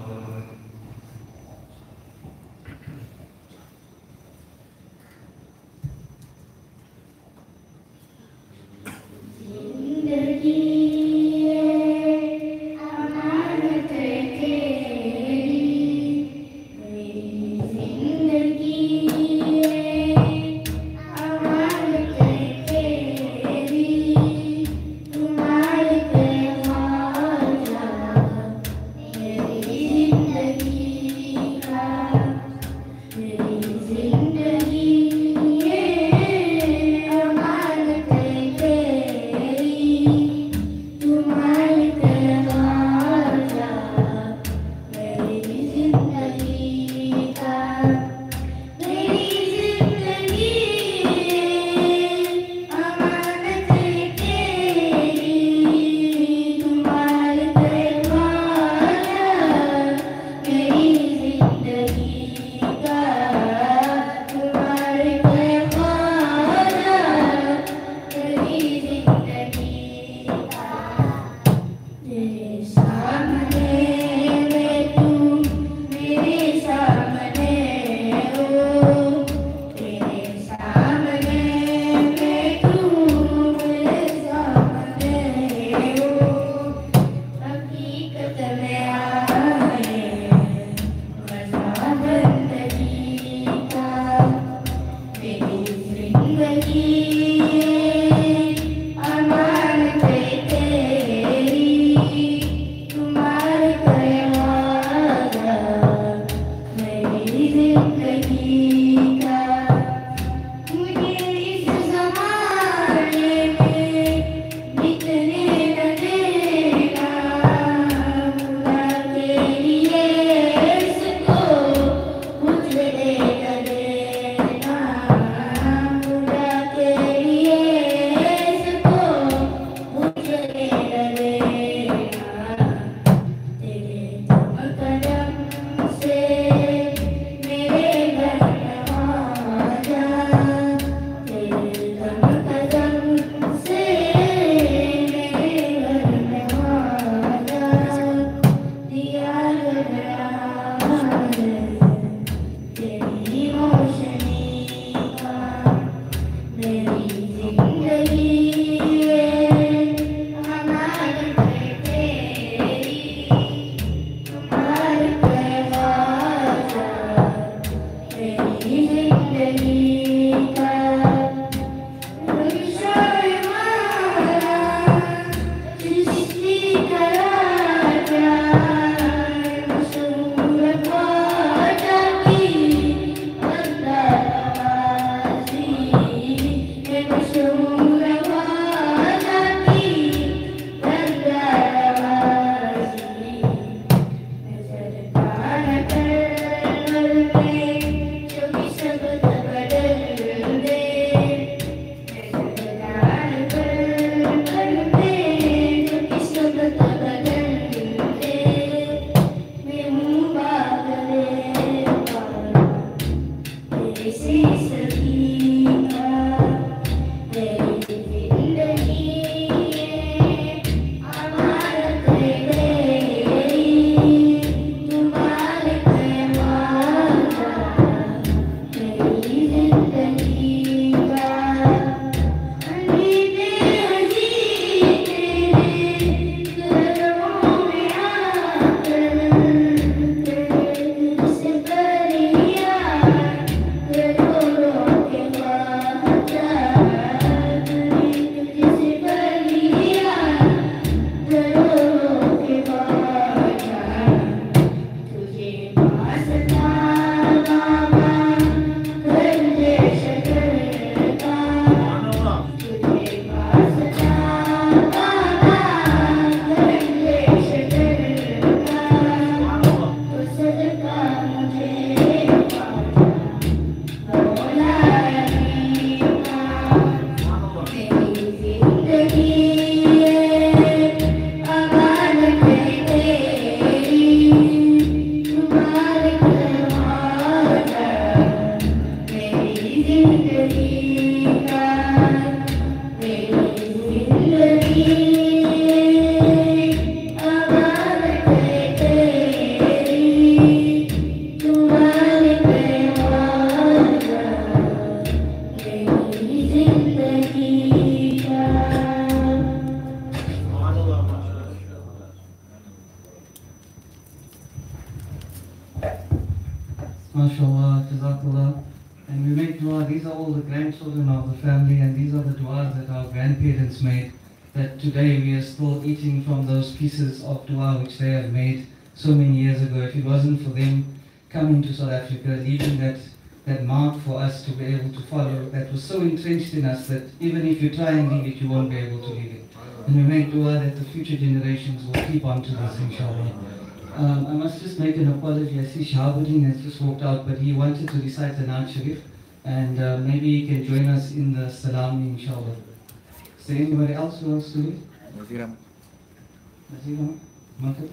of the family, and these are the du'as that our grandparents made, that today we are still eating from those pieces of dua which they have made so many years ago. If it wasn't for them coming to South Africa, leaving that, that mark for us to be able to follow, that was so entrenched in us that even if you try and leave it, you won't be able to leave it. And we make dua that the future generations will keep on to this, inshallah. Um, I must just make an apology. I see Shahabuddin has just walked out, but he wanted to recite the Naat Sharif, and uh, maybe he can join us in the Salam, inshallah. Is there anybody else who wants to read? Nazir Ahmad? Maktab?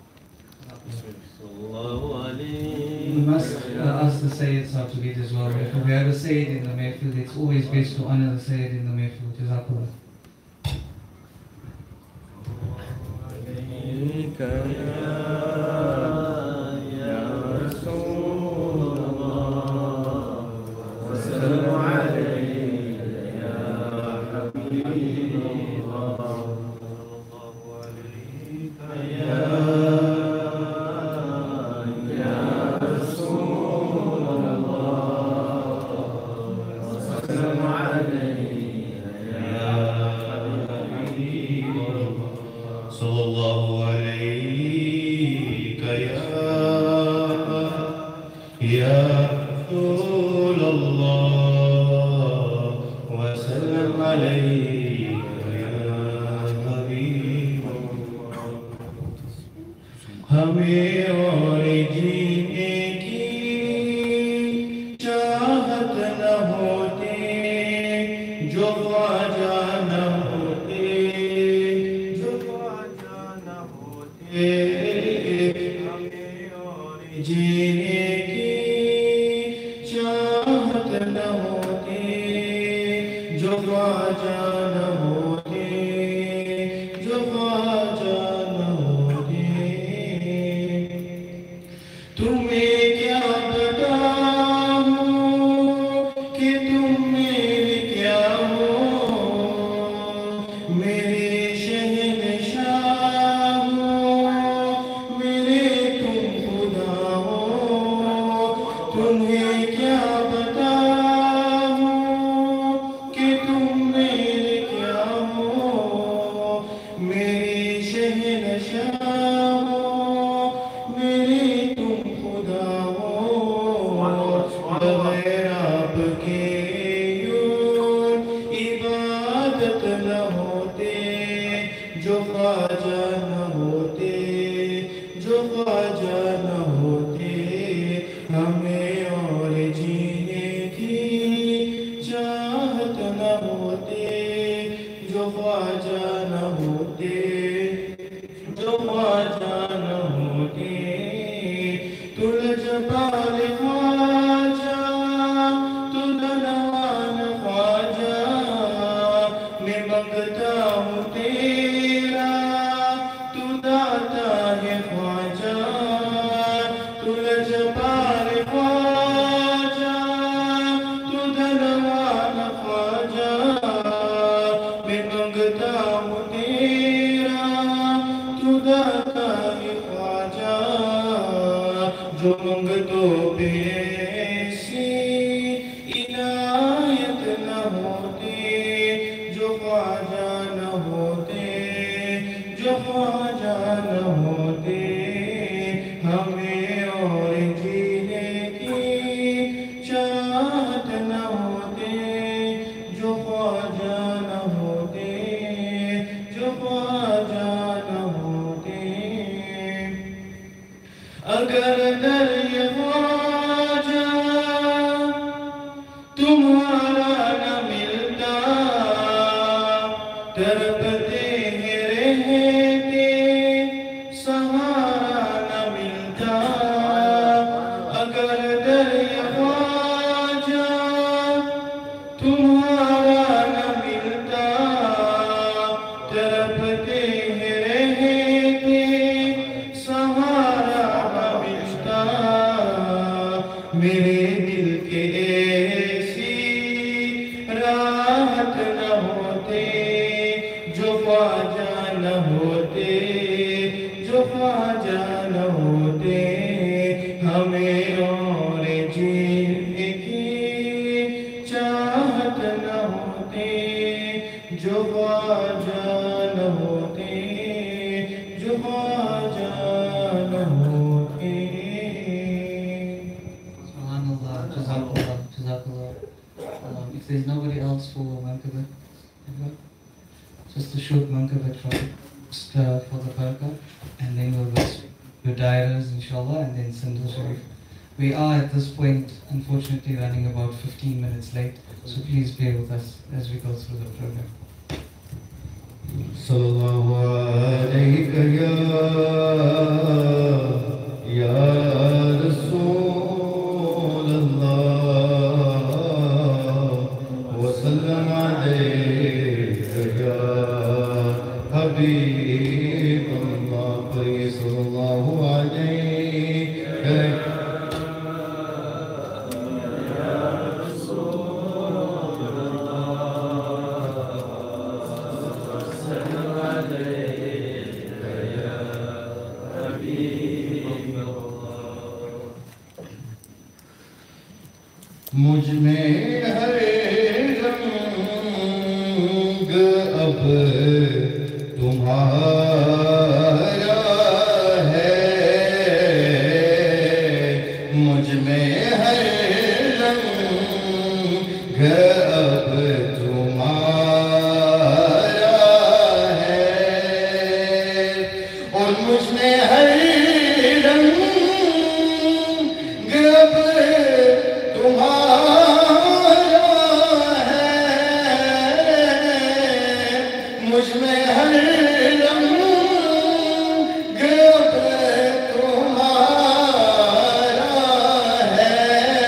We must uh, ask the Sayyids how to read as well. If we have a Sayyid in the Mehfil, it's always best to honor the Sayyid in the Mehfil. Jazakallah. जो ख्वाजा न होते जो ख्वाजा न होते। Subhanallah, Jazakallah, Jazakallah. Um, if there's nobody else for Mankabat, just a short Mankabat from just, uh, for the barakah, and then we'll just do dairas, inshallah, and then Sindhu Sharif. We are at this point, unfortunately, running about fifteen minutes late, so please bear with us as we go through the program. Sallallahu alayka ya ya Rasulullah wa sallam alayka ya Habibullah. Sallallahu alayka मुझ में हर रंग अब तुम्हारा है, मुझ में हर रंग अब तुम्हारा है, और मुझ में हर रंग अब तुम्हारा है, मुझ में हर रंग अब तुम्हारा है।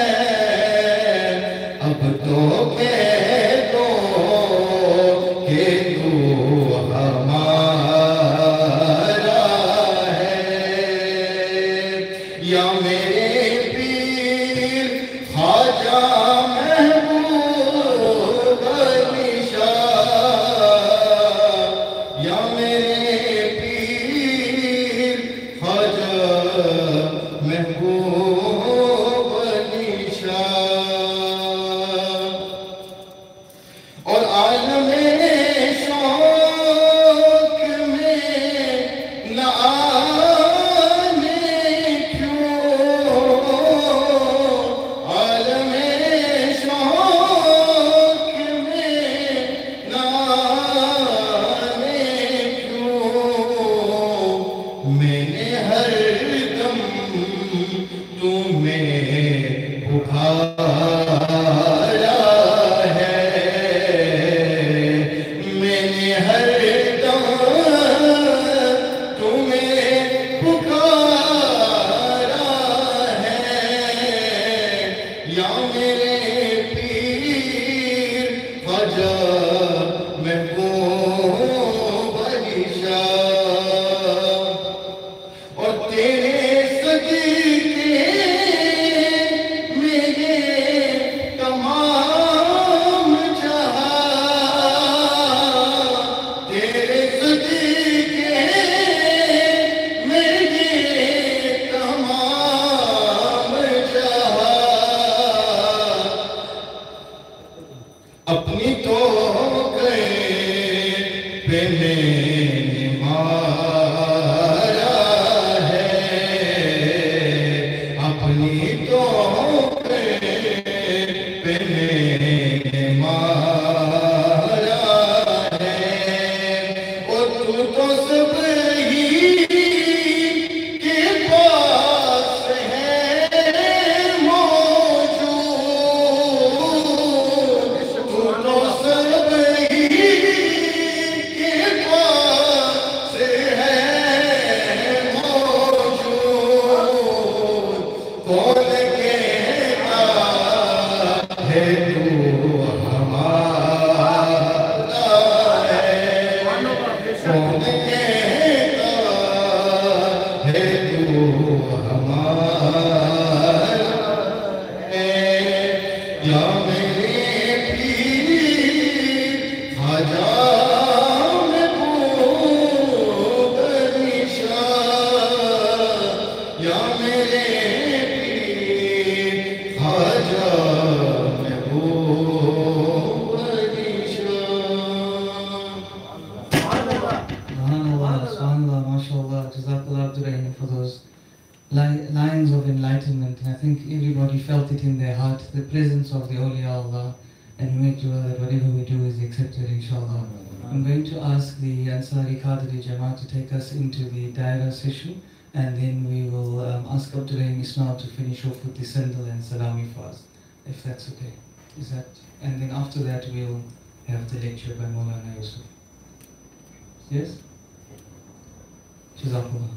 अब तो कह दो कि तू हमारा है, या मेरे पीर ख्वाजा महबूब अली शाह, या मेरे पीर ख्वाजा महबूब अली शाह। और आलमे शौक में न आने क्यों, आलमे शौक में न आने क्यों, मैंने हर दम तुम्हें पुकारा है, मैंने हर दम तुम्हें पुकारा है, या मेरे पीर ख्वाजा महबूब अली शाह। और तेरे सदीके मेरे तमाम जहां, तेरे सदीके मेरे तमाम जहां, अपनी तो गए पे मैंने मारा है, अपनी तो गए पे मैंने मारा है, और तू तो सब ही के पास है मौजूद, तू तो सब ही के पास think everybody felt it in their heart, the presence of the awliya Allah, and we make sure that whatever we do is accepted, inshallah. I'm going to ask the Ansari Qadri Jamaat to take us into the Daira session, and then we will um, ask Abdurrahim Ismail to finish off with the Sandal and Salami for us, if that's okay. Is that? And then after that we'll have the lecture by Maulana Yusuf. Yes? Jazakallah.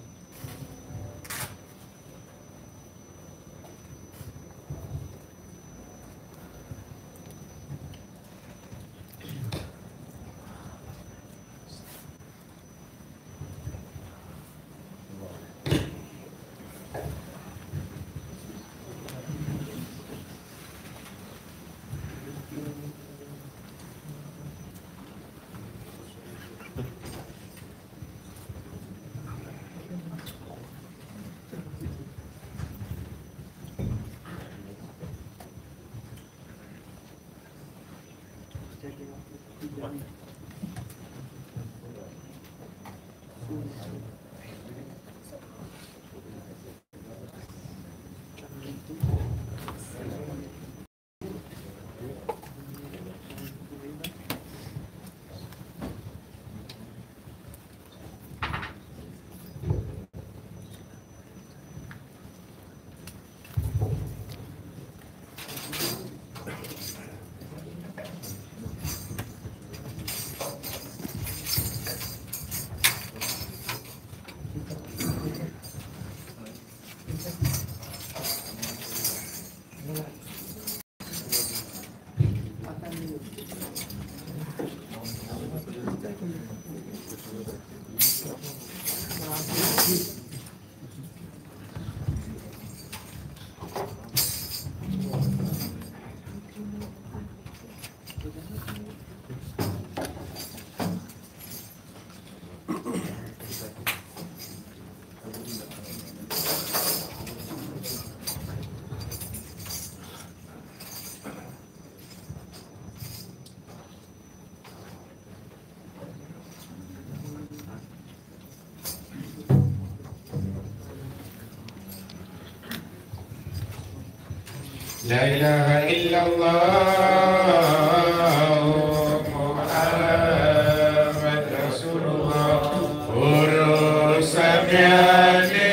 لا إله إلا الله محمد رسول الله ورس بياني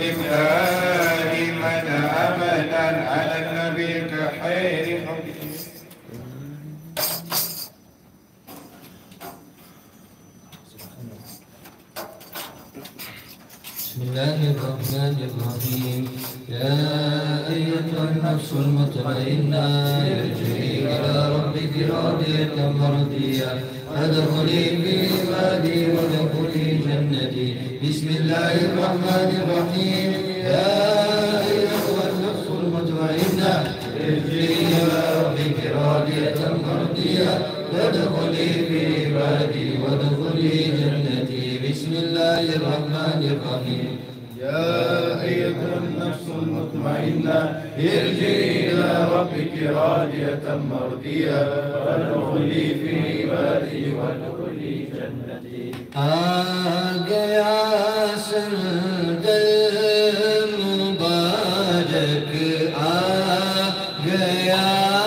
وسلم دائما أبدا على النبي كخير خلقه. بسم الله الرحمن الرحيم. يا أيتها النفس المطمئنة ارجعي إلى ربك راضية مرضية فادخلي في عبادي وادخلي جنتي. بسم الله الرحمن الرحيم. يا أيتها النفس المطمئنة ارجعي إلى ربك راضية مرضية فادخلي في عبادي وادخلي جنتي. بسم الله الرحمن الرحيم. يا أيتها النفس المطمئنة ارجعي إلى ربك راضية مرضية فادخلي في عبادي وادخلي جنتي. آ گیا سندل مبارک آ گیا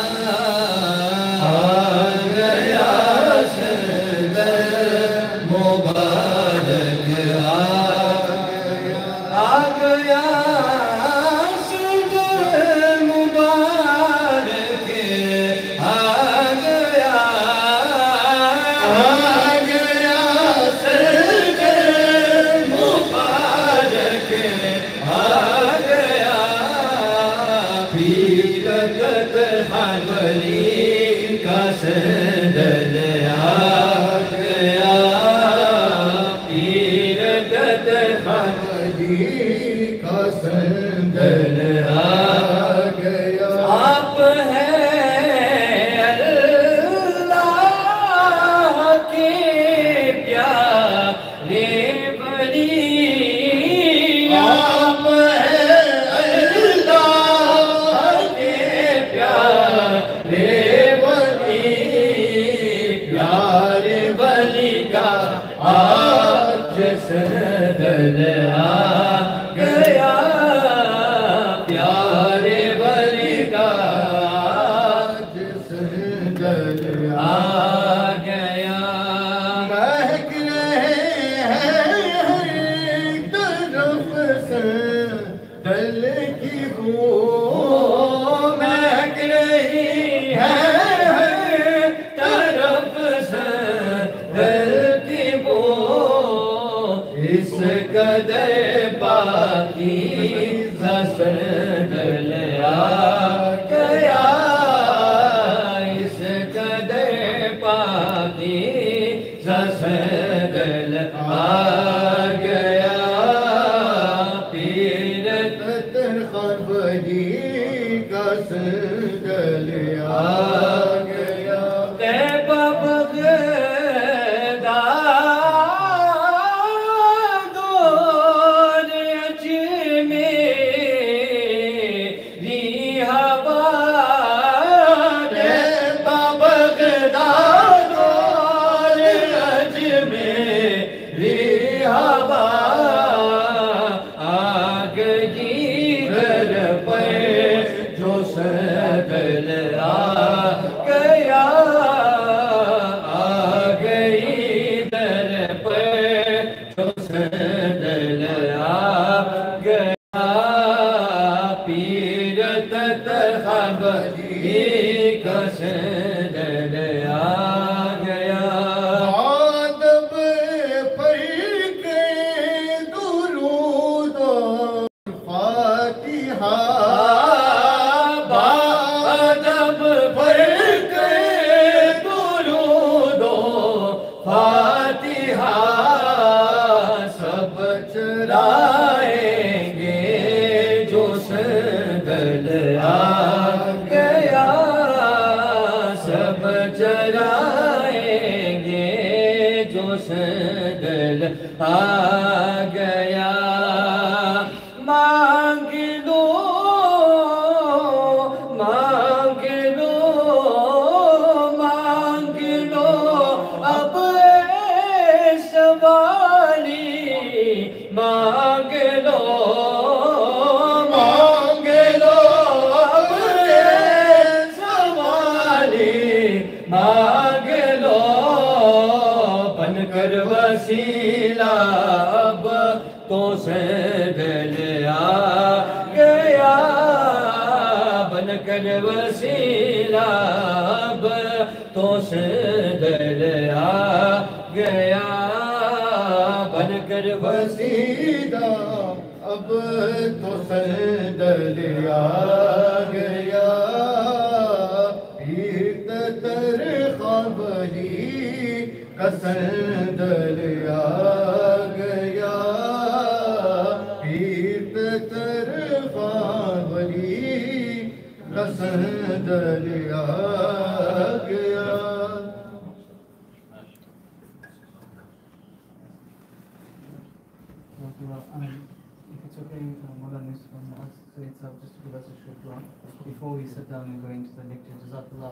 آ گیا سندل مبارک آ آ گیا سندل مبارک آ گیا آ گیا سندل مبارک آ گیا پیرت حنبلی کا سندل آ گیا پیرت حنبلی کا سندل آ گیا. آپ ہیں اللہ کے پیارے ولی. آپ ہیں اللہ کے پیارے ولی. پیارے ولی کا آج سندل آ گیا. پیارے ولی کا آج سندل آ گیا. مہک رہے ہیں ہر طرف سندل کی بو. مہک رہی ہے ہر طرف سندل کی بو. اس قدر پاکیزہ سندل آ گیا. اس قدر پاکیزہ سندل آ گیا. پیرت خبری کا سندل آ گیا. طیبہ بغداد اور اجمیری ہوا. طیبہ بغداد اور اجمیری ہوا آ گئی گھر پہ جو سندل آ گیا. آ گئی در پہ جو سندل آ گیا. پیرت خبری کا سندل آ گیا. آدم پر کے درود و فاتحہ. آدم پر کے درود و فاتحہ. سب چرائیں گے جو سندل آ گیا. سب چرائیں گے جو سندل آ گیا. مانگ لو مانگ لو مانگ لو اب سوالی. مانگ لو مانگ لو اب سوالی. مانگ لو بن کر وسیلہ اب تو سندل آ कर वसीला अब तो से दिल आ गया बनकर वसीला अब तो से दिल आ गया पीत तर खबरी कसर दिल आ गया पीत तर खबरी कसर दिल आ गया Um, if it's okay, uh, Maulana Yusuf Ahmad say itself just to give us a short dua before we sit down and go into the lecture. Jazakallah.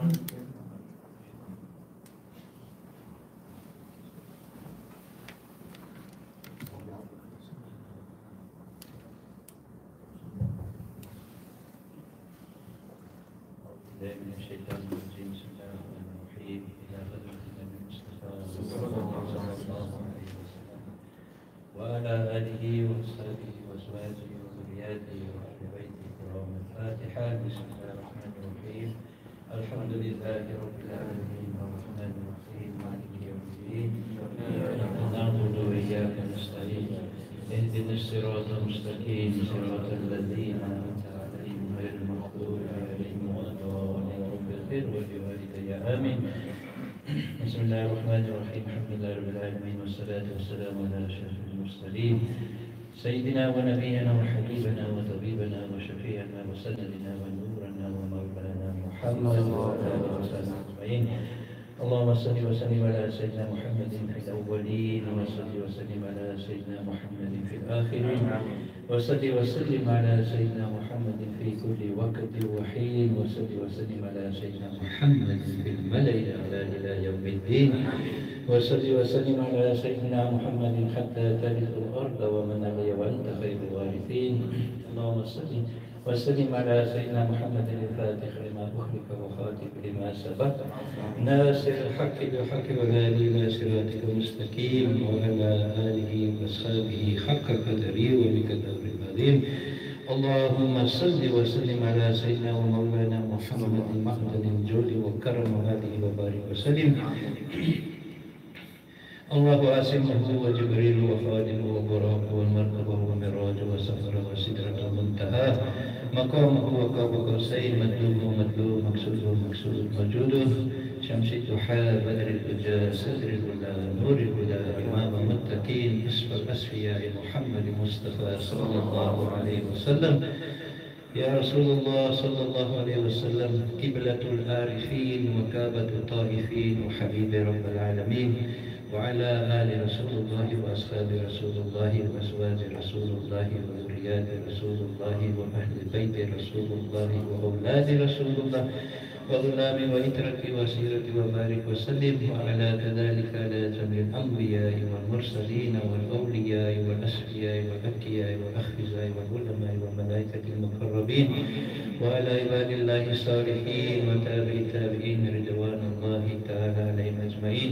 من الشيطان الرجيم بسم الله الرحمن الرحيم إلى خدمة النبي المصطفى صلى الله عليه وسلم وعلى آله وصحبه وأزواجه وذرياته وأهل بيته الكرام الفاتحة بسم الله الرحمن الرحيم الحمد لله رب العالمين الرحمن الرحيم مالك يوم الدين إياك نعبد وإياك نستعين اهدنا الصراط المستقيم صراط الذين أنعمت عليهم غير المغضوب عليهم ولا الضالين رب اغفر ولوالدي آمين بسم الله الرحمن الرحيم الحمد لله رب العالمين والصلاة والسلام على أشرف المرسلين سيدنا ونبينا وحبيبنا وطبيبنا وشفيعنا وسندنا ونورنا ومولانا محمد وعلى آله وصحبه أجمعين اللهم صل وسلم على سيدنا محمد في الأولين وصل وسلم على سيدنا محمد في الآخرين وصل وسلم على سيدنا محمد في كل وقت وحين وصل وسلم على سيدنا محمد في الملأ الأعلى إلى يوم الدين وصل وسلم على سيدنا محمد حتى ترث الأرض ومن عليها وأنت خير الوارثين اللهم صل وسلم على سيدنا محمد الفاتح لما أخلق وخاتم لما سبق ناصر الحق بالحق والهادي إلى صراطك المستقيم وعلى آله وأصحابه حق قدره ومقداره العظيم اللهم صل وسلم على سيدنا ومولانا محمد المقدم الجود والكرم وآله وبارك وسلم الله عاصمه وجبريل وخادمه وبراق والمركب ومراج وسفر وسدرة المنتهى مقامه وقاب قوسين مدلوب ومدلوب مقصود ومقصود وجوده شمس الضحى بدر الهدى صدر الهدى نور الهدى إمام المتقين اسم الأسفياء محمد مصطفى صلى الله عليه وسلم يا رسول الله صلى الله عليه وسلم قبلة العارفين وكابة الطائفين وحبيب رب العالمين وعلى آل رسول الله وأصحاب رسول الله وأزواج رسول الله وذريات رسول الله وأهل بيت رسول الله وأولاد رسول الله وغلام وإترة وسيرة وبارك وسلم وعلى كذلك على جميع الأنبياء والمرسلين والأولياء والأسفياء والأتقياء والأخفياء والعلماء والملائكة المقربين وعلى عباد الله الصالحين وتابع التابعين رضوان الله تعالى عليهم أجمعين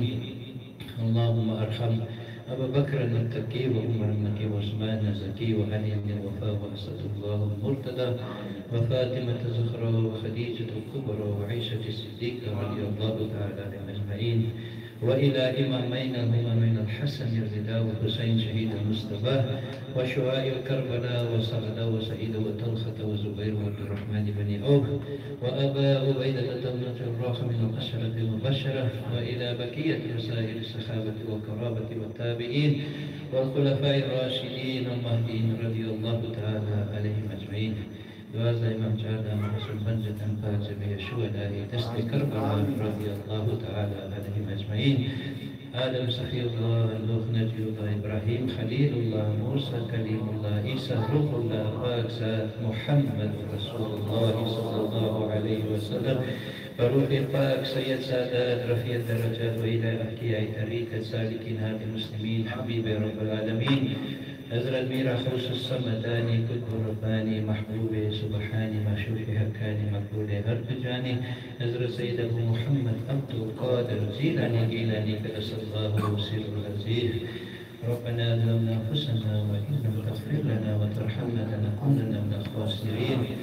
اللهم ارحم أبا بكر التقي وعمر النقي وعثمان الزكي وعلي بن الوفاء وأسد الله المرتضى وفاطمة الزهراء وخديجة الكبرى وعائشة الصديقة رضي الله تعالى عنهم أجمعين وإلى إمامين الإمامين الحسن الرضا وحسين شهيد المصطفى وشهداء كربلاء وسعد وسعيد وطلحة وزبير وعبد الرحمن بن عوف وأبا عبيدة بن الجراح من العشرة المبشرة وإلى بقية وسائر الصحابة والقرابة والتابعين والخلفاء الراشدين المهديين رضي الله تعالى عليهم أجمعين. دوازده امام جعلنا محسن بنجة فاجب الشهداء دست كربلاء رضي الله تعالى عليهم أجمعين. آدم صفي الله نوح نجي الله إبراهيم خليل الله موسى كليم الله عيسى روح الله باكسى محمد رسول الله صلى الله عليه وسلم فروح الباك سيد سادات رفيع الدرجات وإلى أحكياء طريقة سالكين هذه المسلمين حبيب رب العالمين حضرت ميرا خوش الصمداني قطب رباني محبوب سبحاني مشوف هكاني مقبول هر بجاني حضرت سيد أبو محمد عبد القادر جيلاني جيلاني قدس الله سر العزيز ربنا ظلمنا أنفسنا وإن لم تغفر لنا وترحمنا لنكونن من الخاسرين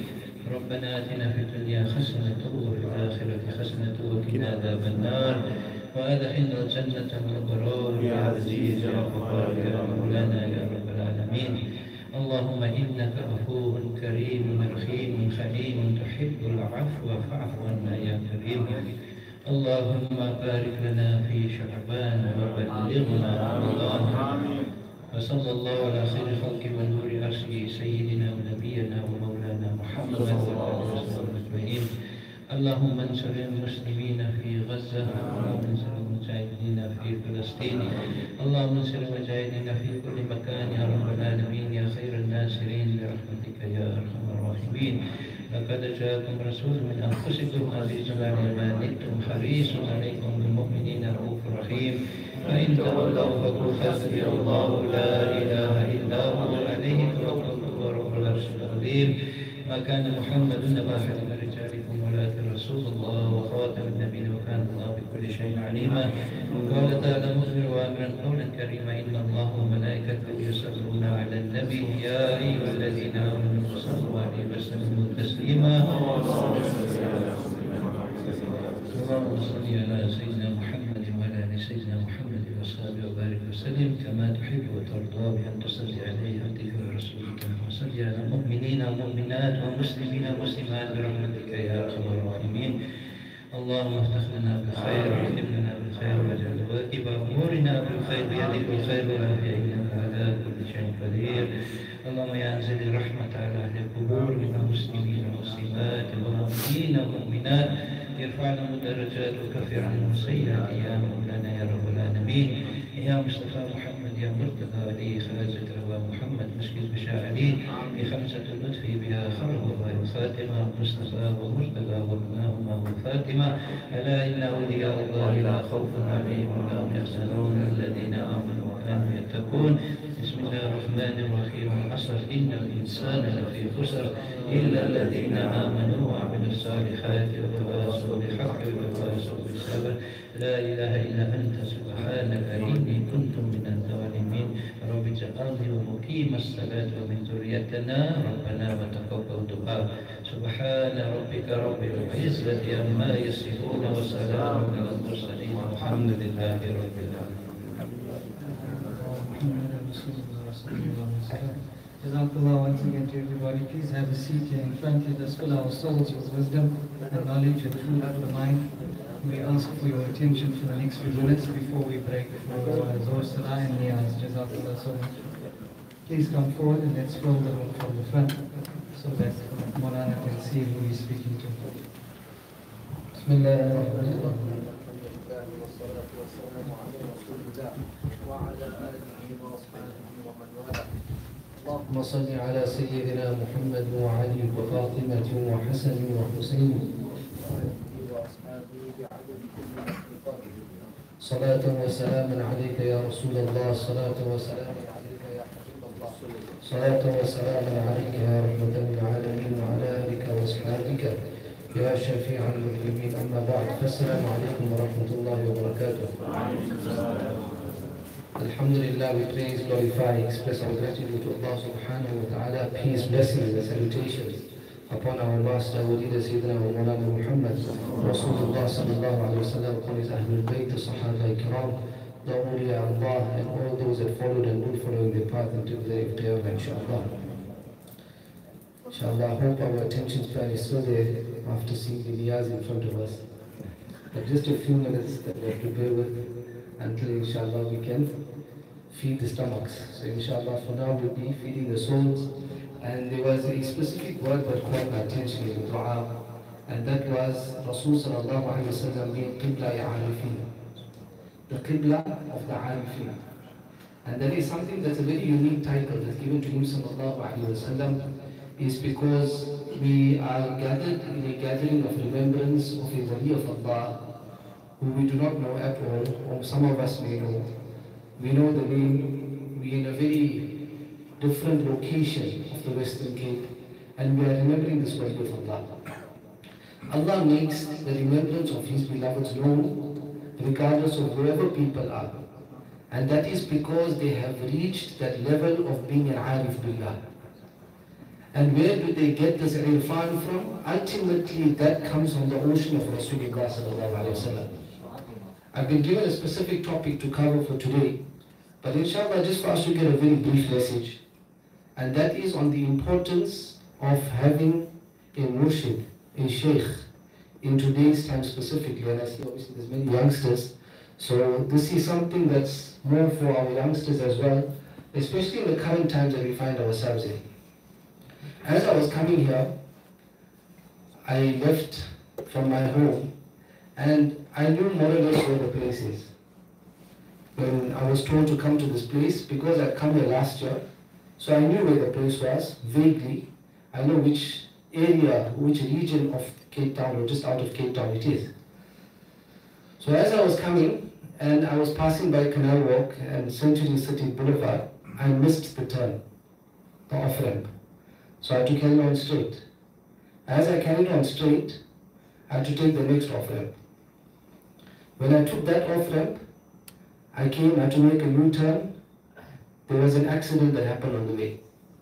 ربنا آتنا في الدنيا حسنة وفي الآخرة حسنة وقنا عذاب النار وأدخلنا الجنة مع الأبرار يا عزيز يا غفار يا مولانا يا رب العالمين. اللهم إنك عفو كريم رحيم حليم تحب العفو فاعف عنا يا كريم. اللهم بارك لنا في شعبان وبلغنا رمضان. وصلى الله على خير خلق من نور عرشه سيدنا ونبينا ومولانا محمد وعلى آله وصحبه أجمعين. اللهم انصر المسلمين في غزة، اللهم انصر المجاهدين في فلسطين، اللهم انصر المجاهدين في كل مكان يا رب العالمين يا خير الناصرين برحمتك يا أرحم الراحمين. لقد جاءكم رسول من أنفسكم عزيز على ما عنتم حريص عليكم بالمؤمنين رؤوف رحيم. فإن تولوا فقل حسبي الله لا إله إلا هو عليه توكلت وهو رب العرش العظيم. ما كان محمد أبا أحد من رجالكم ولكن رسول الله وخاتم النبيين وكان الله بكل شيء عليما. قال تعالى مخبرا وامرا قولا كريما ان الله وملائكته يصلون على النبي يا ايها الذين امنوا صلوا عليه وسلموا تسليما. اللهم صل على سيدنا محمد وعلى ال سيدنا محمد واصحابه وبارك وسلم كما تحب وترضى بان تصلي عليه عبدك ورسولك. وصل على المؤمنين والمؤمنات والمسلمين والمسلمات برحمتك يا ارحم الراحمين. اللهم افتح لنا بالخير واختم لنا بالخير واجعل واجب امورنا بالخير بيدك بالخير والعافيه انك على كل شيء قدير. اللهم يا انزل الرحمه على اهل القبور من المسلمين والمسلمات والمؤمنين والمؤمنات يرفع لهم الدرجات وكفر عنهم السيئات يا مولانا يا رب العالمين. يا مصطفى محمد يا مرتضى علي خازق رواه محمد مشكل بشاعري بخمسة اللطف بها خرب وغير خاتمة مصطفى ومرتضى وابناهما وفاطمة ألا إن أولياء الله لا خوف عليهم ولا هم يحزنون الذين آمنوا وكانوا يتقون. بسم الله الرحمن الرحيم. العصر إن الإنسان لفي خسر إلا الذين آمنوا وعملوا الصالحات وتواصوا بالحق وتواصوا بالصبر. لا إله إلا أنت سبحانك إني كنت من الظالمين. رب اجعلني ومقيم الصلاة ومن ذريتنا ربنا وتقبل دعاء. سبحان ربك رب العزة عما يصفون وسلام على المرسلين والحمد لله رب العالمين. Jazakallah once again to everybody. Please have a seat here in front. Let us fill our souls with wisdom and knowledge and food of the mind. We ask for your attention for the next few minutes before we break for Zohar Salah and Niyaz. Jazakallah so much. Please come forward and let's fill the room from the front so that Maulana can see who he's speaking to. Bismillah. اللهم صل على سيدنا محمد وعلي وفاطمة وحسن وحسين صلاة وسلاما عليك يا رسول الله. صلاة وسلاما عليك يا حبيب الله. صلاة وسلاما عليك يا رحمة للعالمين وعلى آلك وأصحابك يا شفيع المسلمين. أما بعد فالسلام عليكم ورحمة الله وبركاته. Alhamdulillah, we praise, glorify, express our gratitude to Allah subhanahu wa ta'ala. Peace, blessings and salutations upon our master, our leader, Sayyidina wa Mawlana Muhammad, Rasulullah sallallahu alayhi wa sallam, upon his Ahlul Bayt, the Sahaba Ikram, the awliya Allah, and all those that followed and will follow the path until the day of Qiyamah, inshaAllah. InshaAllah, I hope our attention span is still there after seeing the niyaz in front of us. But just a few minutes that we have to bear with until inshallah we can feed the stomachs. So inshallah for now we'll be feeding the souls. And there was a specific word that caught my attention in dua, and that was Rasul sallallahu alayhi wa sallam being Qibla ya Arifin, the Qibla of the Arifin. And that is something that's a very unique title that's given to him sallallahu alayhi wa sallam, is because we are gathered in a gathering of remembrance of a wali of Allah who we do not know at all, or some of us may know. We know the name, we are in a very different location of the Western Cape, and we are remembering this wali of Allah. Allah makes the remembrance of His beloveds known regardless of wherever people are. And that is because they have reached that level of being an Arif Billah. And where do they get this irfan from? Ultimately, that comes from the ocean of Rasulullah sallallahu alaihi wasallam. I've been given a specific topic to cover for today, but inshallah, just for us to get a very brief message, and that is on the importance of having a murshid, a sheikh, in today's time specifically. And I see obviously there's many youngsters, so this is something that's more for our youngsters as well, especially in the current times that we find ourselves in. As I was coming here, I left from my home and I knew more or less where the place is. When I was told to come to this place, because I'd come here last year, so I knew where the place was, vaguely. I know which area, which region of Cape Town or just out of Cape Town it is. So as I was coming and I was passing by Canal Walk and Century City Boulevard, I missed the turn, the off-ramp. So I had to carry on straight. As I carried on straight, I had to take the next off-ramp. When I took that off-ramp, I came, I had to make a U-turn. There was an accident that happened on the way.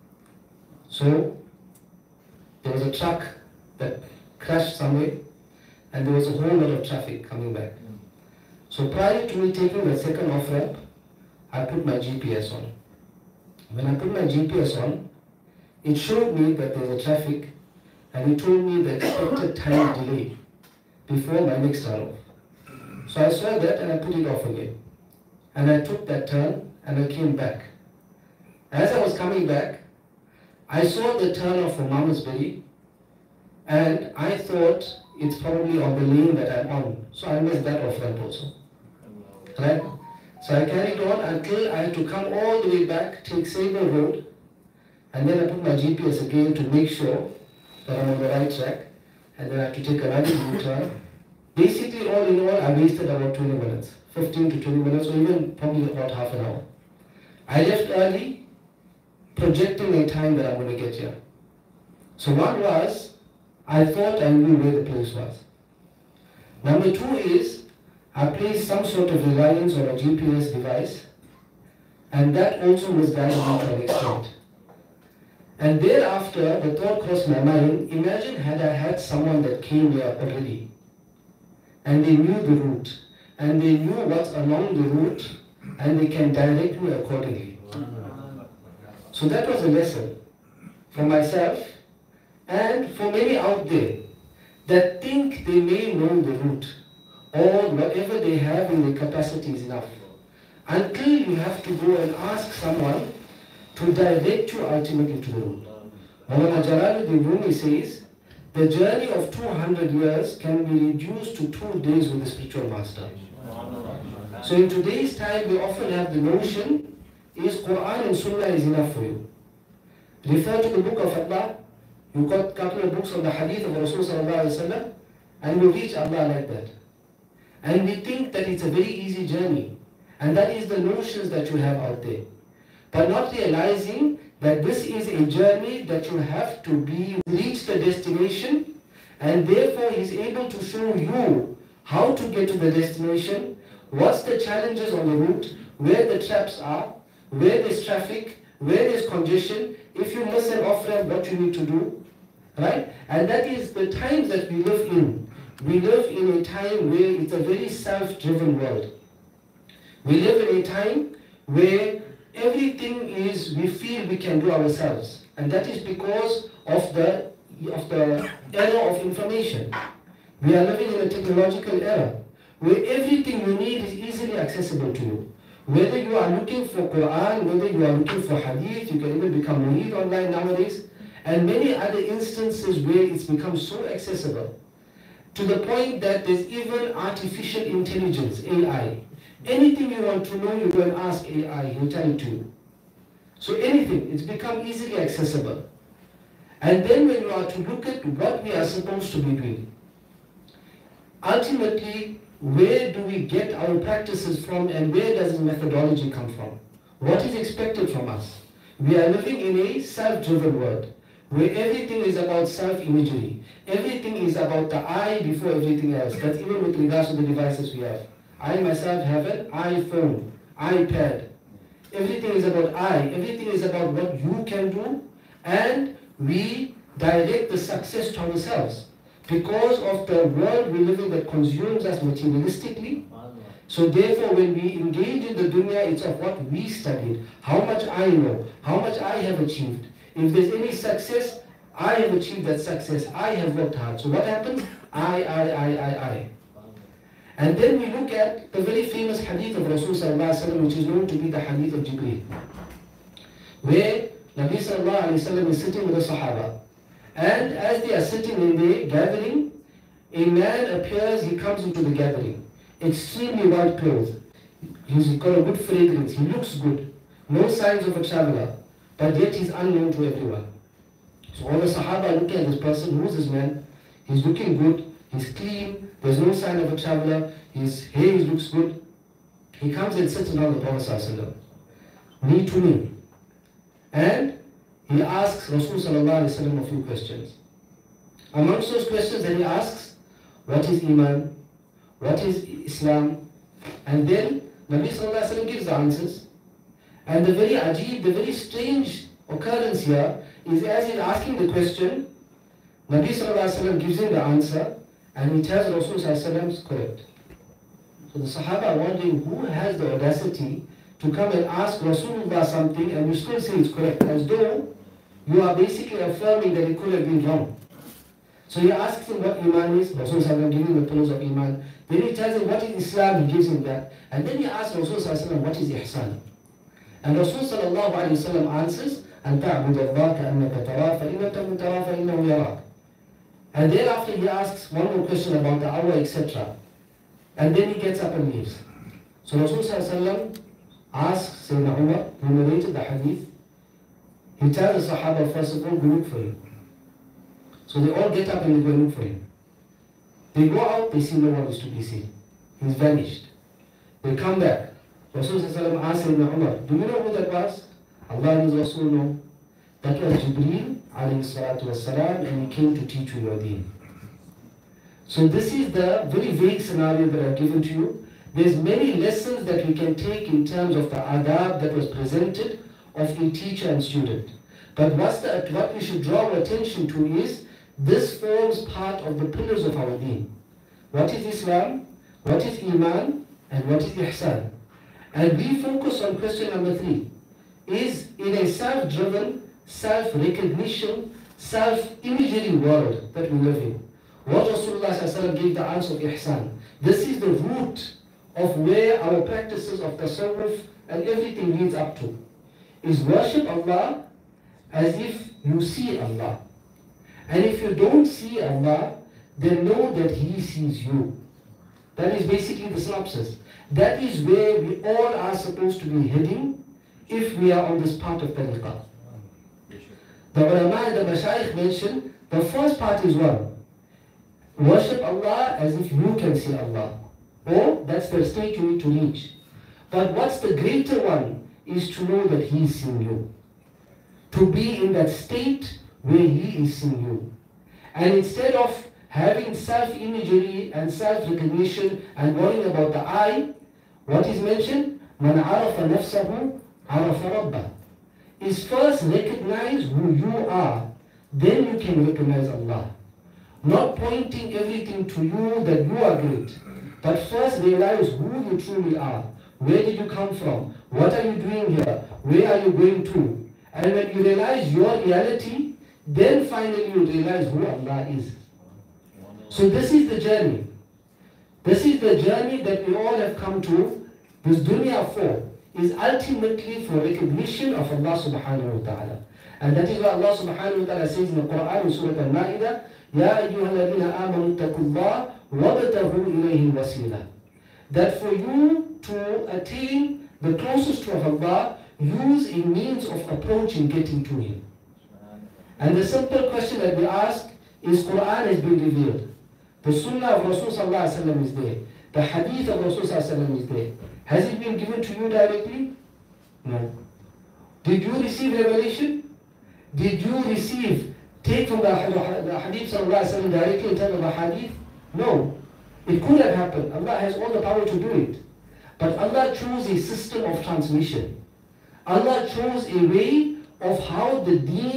So there was a truck that crashed somewhere, and there was a whole lot of traffic coming back. So prior to me taking the second off-ramp, I put my G P S on. When I put my G P S on, it showed me that there was a traffic, and it told me the expected time delay before my next turn off. So I saw that and I put it off again. And I took that turn and I came back. As I was coming back, I saw the turn off for Malmesbury, and I thought it's probably on the lane that I'm on. So I missed that off ramp also. Right? So I carried on until I had to come all the way back, take Sable Road, and then I put my G P S again to make sure that I'm on the right track, and then I have to take another U-turn. Basically, all in all, I wasted about twenty minutes, fifteen to twenty minutes, or even probably about half an hour. I left early, projecting a time that I'm going to get here. So one was, I thought I knew where the place was. Number two is, I placed some sort of reliance on a G P S device, and that also misguided me to an extent. And thereafter, the thought crossed my mind, imagine had I had someone that came here already, and they knew the route, and they knew what's along the route, and they can direct me accordingly. So that was a lesson for myself, and for many out there that think they may know the route, or whatever they have in their capacity is enough, until you have to go and ask someone to direct you ultimately to the route. Maulana Jalaluddin Rumi says, the journey of two hundred years can be reduced to two days with the spiritual master. So in today's time, we often have the notion, is Quran and Sunnah is enough for you. Refer to the book of Allah, you got a couple of books on the hadith of Rasulullah, and you reach Allah like that. And we think that it's a very easy journey, and that is the notions that you have out there. But not realizing that this is a journey that you have to be, reach the destination, and therefore He's able to show you how to get to the destination, what's the challenges on the route, where the traps are, where there's traffic, where there's congestion, if you miss an off-ramp, what you need to do, right? And that is the times that we live in. We live in a time where it's a very self-driven world. We live in a time where everything is, we feel we can do ourselves. And that is because of the, of the era of information. We are living in a technological era where everything you need is easily accessible to you. Whether you are looking for Quran, whether you are looking for Hadith, you can even become Murid online nowadays, and many other instances where it's become so accessible, to the point that there's even artificial intelligence, A I. Anything you want to know, you go and ask A I, he'll tell it to you. So anything, it's become easily accessible. And then when you are to look at what we are supposed to be doing, ultimately, where do we get our practices from, and where does the methodology come from? What is expected from us? We are living in a self-driven world, where everything is about self-imagery. Everything is about the I before everything else. That's even with regards to the devices we have. I myself have an iPhone, iPad. Everything is about I. Everything is about what you can do and we direct the success to ourselves because of the world we live in that consumes us materialistically. So therefore, when we engage in the dunya, it's of what we studied, how much I know, how much I have achieved. If there's any success, I have achieved that success, I have worked hard. So what happens? I, I, I, I, I. And then we look at the very famous hadith of Rasulullah, which is known to be the hadith of Jibreel, where Nabi Sallallahu Alaihi Wasallam is sitting with the Sahaba. And as they are sitting in the gathering, a man appears, he comes into the gathering, extremely well clothed. He's got a good fragrance, he looks good, no signs of a traveler, but yet he's unknown to everyone. So all the Sahaba are looking at this person, who is this man? He's looking good, he's clean, there's no sign of a traveler, his hair looks good. He comes and sits around the Prophet ﷺ, knee to knee. And he asks Rasul Sallallahu Alaihi Wasallam a few questions. Amongst those questions that he asks, what is Iman? What is Islam? And then Nabi Sallallahu Alaihi Wasallam gives the answers. And the very ajib, the very strange occurrence here is as he's asking the question, Nabi Sallallahu Alaihi Wasallam gives him the answer and he tells Rasul Sallallahu Alaihi Wasallam is correct. So the Sahaba are wondering who has the audacity to come and ask Rasulullah something and you still say it's correct, as though you are basically affirming that it could have been wrong. So he asks him what Iman is, Rasulullah gives him the pillars of Iman. Then he tells him what is Islam, he gives him that. And then he asks Rasulullah what is Ihsan. And Rasulullah answers, أن تعبد الله كأنك تراه فإن لم تكن تراه فإنه يراك. And thereafter he asks one more question about the hour, et cetera. And then he gets up and leaves. So Rasulullah asks Sayyidina Umar, who narrated the hadith, he tells the Sahaba, first of all, go look for him. So they all get up and they go look for him. They go out, they see no one is to be seen. He's vanished. They come back. Rasulullah asks Sayyidina Umar, do you know who that was? Allah and His Rasul know. That was Jibreel alayhi salatu wasalam, and he came to teach you your deen. So this is the very vague scenario that I've given to you. There's many lessons that we can take in terms of the adab that was presented of a teacher and student. But what's the, what we should draw our attention to is, this forms part of the pillars of our deen. What is Islam? What is Iman? And what is Ihsan? And we focus on question number three. Is in a self-driven, self-recognition, self-imagery world that we live in. What Rasulullah gave the answer of Ihsan. This is the root of where our practices of tasawwuf and everything leads up to. Is worship Allah as if you see Allah. And if you don't see Allah, then know that He sees you. That is basically the synopsis. That is where we all are supposed to be heading if we are on this part of tariqah. The ulama and the mashayikh mention, the first part is one. Worship Allah as if you can see Allah. Or that's the state you need to reach. But what's the greater one is to know that He is seeing you. To be in that state where He is seeing you. And instead of having self-imagery and self-recognition and worrying about the I, what is mentioned? مَنْ عَرَفَ نَفْسَهُ عَرَفَ رَبَّهُ. Is first recognize who you are, then you can recognize Allah. Not pointing everything to you that you are great, but first realize who you truly are. Where did you come from? What are you doing here? Where are you going to? And when you realize your reality, then finally you realize who Allah is. So this is the journey. This is the journey that we all have come to, this dunya for, is ultimately for recognition of Allah subhanahu wa ta'ala. And that is why Allah subhanahu wa ta'ala says in the Quran, in Surah Al-Ma'idah, يَا أَيُّهَا الَّذِينَ آمَنُوا اتَّقُوا اللَّهَ وَابْتَغُوا إِلَيْهِ الْوَسِيلَةَ. That for you to attain the closest to Allah, use a means of approach in getting to Him. And the simple question that we ask is, Quran has been revealed. The Sunnah of Rasul Sallallahu Alaihi Wasallam is there. The Hadith of Rasul Sallallahu Alaihi Wasallam is there. Has it been given to you directly? No. Did you receive revelation? Did you receive, take from the, the Hadith Sallallahu Alaihi Wasallam directly in terms of the Hadith? No. It could have happened. Allah has all the power to do it. But Allah chose a system of transmission. Allah chose a way of how the deen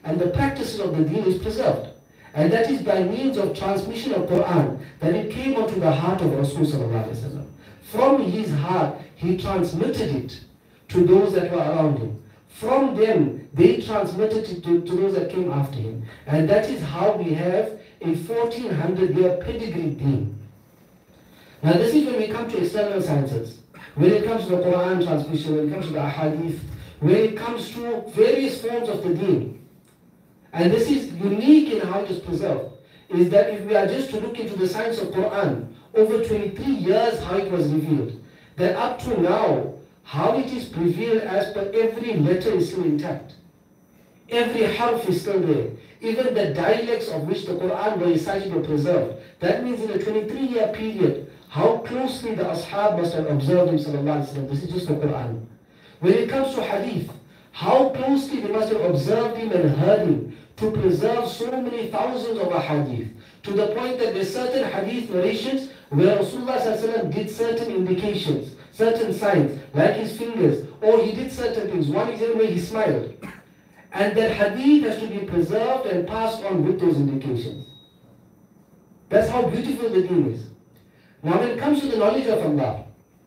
and the practices of the deen is preserved. And that is by means of transmission of Quran that it came onto the heart of Rasul sallallahu alaihi wasallam. From his heart, he transmitted it to those that were around him. From them, they transmitted it to, to those that came after him. And that is how we have a fourteen hundred year pedigree deen. Now this is when we come to external sciences. When it comes to the Quran transmission, when it comes to the ahadith, when it comes to various forms of the deen. And this is unique in how it is preserved, is that if we are just to look into the science of Quran, over twenty-three years how it was revealed, that up to now, how it is prevailed as per every letter is still intact. Every harf is still there. Even the dialects of which the Quran were recited were preserved. That means in a twenty-three year period, how closely the Ashab must have observed him sallallahu alaihi wasallam. This is just the Quran. When it comes to hadith, how closely they must have observed him and heard him to preserve so many thousands of ahadith. To the point that there's certain hadith narrations where Rasulullah sallallahu alaihi wasallam did certain indications, certain signs, like his fingers, or he did certain things. One is where he smiled. And that hadith has to be preserved and passed on with those indications. That's how beautiful the deen is. Now when it comes to the knowledge of Allah,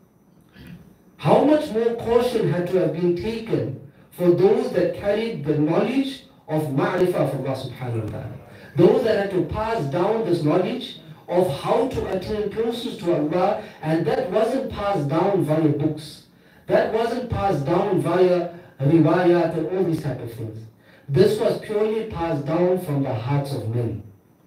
how much more caution had to have been taken for those that carried the knowledge of ma'rifah of Allah subhanahu wa ta'ala. Those that had to pass down this knowledge of how to attain closest to Allah, and that wasn't passed down via books. That wasn't passed down via riwayat and all these type of things. This was purely passed down from the hearts of men.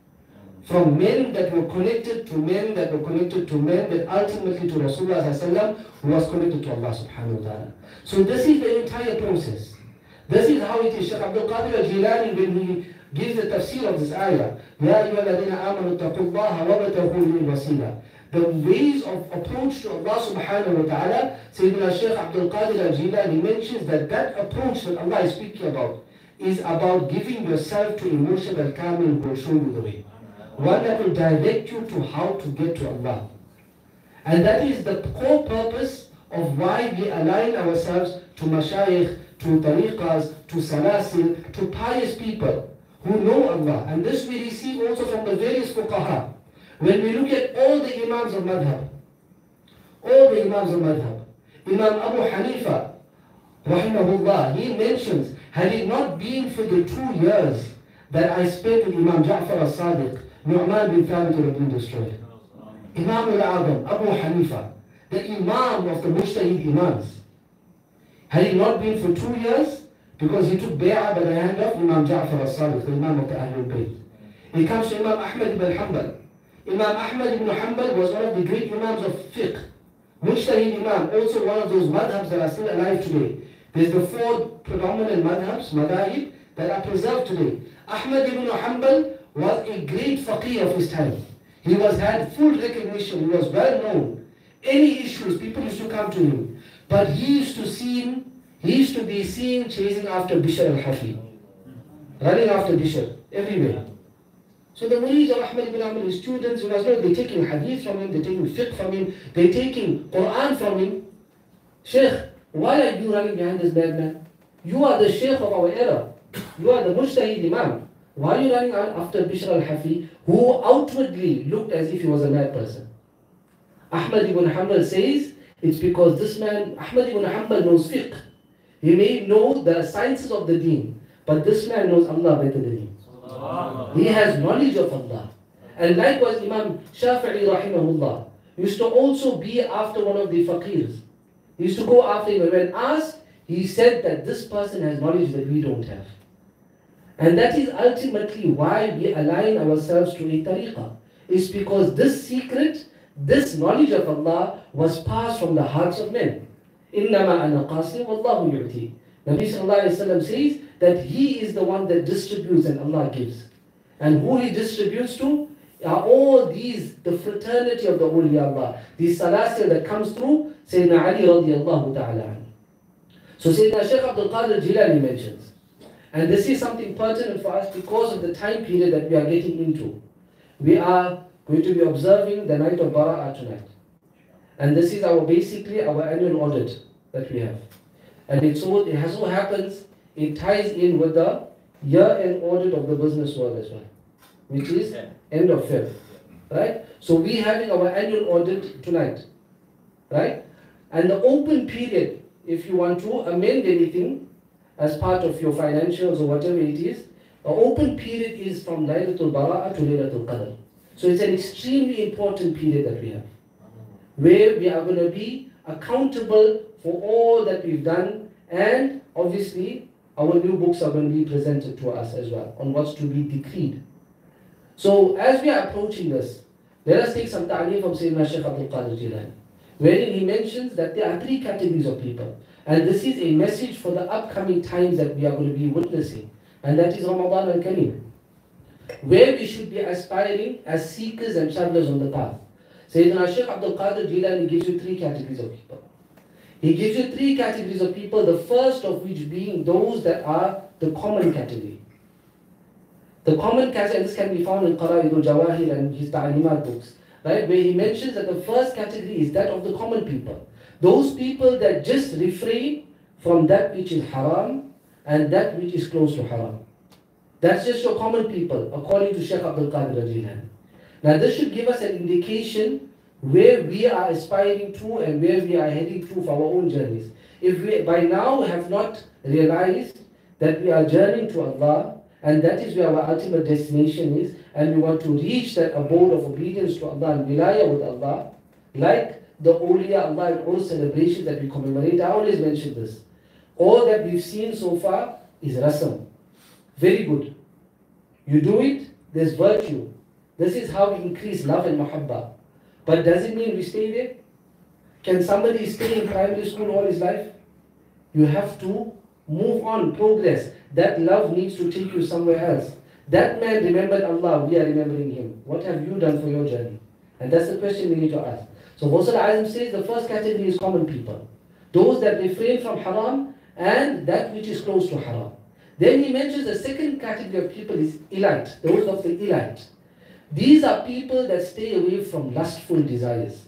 From men that were connected to men that were connected to men, that ultimately to Rasulullah sallallahu alaihi wasallam, who was connected to Allah subhanahu wa ta'ala. So this is the entire process. This is how it is. Shaykh Abdul Qadir al-Jilani, when he gives the tafsir of this ayah, يَا أَيُّهَا الَّذِينَ آمَنُوا اتَّقُوا اللَّهَ وَابْتَغُوا إِلَيْهِ الْوَسِيلَةَ. The ways of approach to Allah subhanahu wa ta'ala, Sayyidina Shaykh Abdul Qadir al-Jilani mentions that that approach that Allah is speaking about is about giving yourself to emotion al-kamil who will show you the way. One that will direct you to how to get to Allah. And that is the core purpose of why we align ourselves to mashayikh, to tariqas, to salasil, to pious people who know Allah. And this we receive also from the various fuqaha. When we look at all the imams of madhab, all the imams of madhab, Imam Abu Hanifa, rahimahullah, he mentions, had it not been for the two years that I spent with Imam Ja'far al-Sadiq, Nu'man bin Thabit would have been destroyed. Imam al-Azam, Abu Hanifa, the Imam of the Mujtahid Imams. Had it not been for two years, because he took bay'ah by the hand of Imam Ja'far al-Sadiq, the Imam of the Ahlul Bayt. It comes to Imam Ahmad ibn Hanbal. Imam Ahmad ibn Hanbal was one of the great Imams of fiqh. Mujtahid Imam, also one of those madhabs that are still alive today. There's the four predominant madhabs, madahib, that are preserved today. Ahmad ibn Hanbal was a great faqih of his time. He was had full recognition, he was well known. Any issues, people used to come to him. But he used to see, he used to be seen chasing after Bishr al-Hafi. Running after Bishr, everywhere. So the murids of Ahmad ibn Hanbal, his students, you must know, they're taking hadith from him, they're taking fiqh from him, they're taking Quran from him. Sheikh, why are you running behind this bad man? You are the Sheikh of our era. You are the Mujtahid Imam. Why are you running after Bishr al-Hafi, who outwardly looked as if he was a mad person? Ahmad ibn Hanbal says, it's because this man, Ahmad ibn Hanbal, knows fiqh. He may know the sciences of the deen, but this man knows Allah better than him. He has knowledge of Allah. And likewise Imam Shafi'i rahimahullah used to also be after one of the faqirs. He used to go after him, and when asked, he said that this person has knowledge that we don't have. And that is ultimately why we align ourselves to a tariqah. It's because this secret, this knowledge of Allah was passed from the hearts of men. إِنَّمَا أَنَا قَاسِمْ وَاللَّهُ يُعْتِي. Nabi sallallahu alayhi wa sallam says that he is the one that distributes and Allah gives. And who he distributes to are all these, the fraternity of the awliya Allah. These salasil that comes through Sayyidina Ali radiallahu ta'ala anhu. So Sayyidina Shaykh Abdul Qadir Jilani mentions, and this is something pertinent for us because of the time period that we are getting into. We are going to be observing the night of Bara'ah tonight. And this is our basically our annual audit that we have. And it so, it so happens, it ties in with the year-end audit of the business world as well, which is end of February, right? So we having our annual audit tonight, right? And the open period, if you want to amend anything as part of your financials or whatever it is, the open period is from Laylatul Bara'ah to Laylatul Qadr. So it's an extremely important period that we have, where we are going to be accountable for all that we've done, and obviously our new books are going to be presented to us as well on what's to be decreed. So as we are approaching this, let us take some ta'aleem from Sayyidina Shaykh Abdul Qadir Jilani, wherein he mentions that there are three categories of people, and this is a message for the upcoming times that we are going to be witnessing, and that is Ramadan al-Kareem, where we should be aspiring as seekers and travelers on the path. Sayyidina Shaykh Abdul Qadir Jilani gives you three categories of people. He gives you three categories of people, the first of which being those that are the common category. The common category, and this can be found in Qara'idul Jawahir and his Ta'alimat books, right, where he mentions that the first category is that of the common people. Those people that just refrain from that which is haram and that which is close to haram. That's just your common people, according to Shaykh Abdul Qadir Jilani. Now this should give us an indication where we are aspiring to and where we are heading to for our own journeys. If we by now have not realized that we are journeying to Allah, and that is where our ultimate destination is, and we want to reach that abode of obedience to Allah and wilayah with Allah, like the awliya Allah and all celebrations that we commemorate. I always mention this. All that we've seen so far is rasam. Very good. You do it, there's virtue. This is how we increase love and mahabbah. But does it mean we stay there? Can somebody stay in primary school all his life? You have to move on, progress. That love needs to take you somewhere else. That man remembered Allah, we are remembering him. What have you done for your journey? And that's the question we need to ask. So Ghawth al-Azam says the first category is common people. Those that refrain from haram and that which is close to haram. Then he mentions the second category of people is elite, those of the elite. These are people that stay away from lustful desires.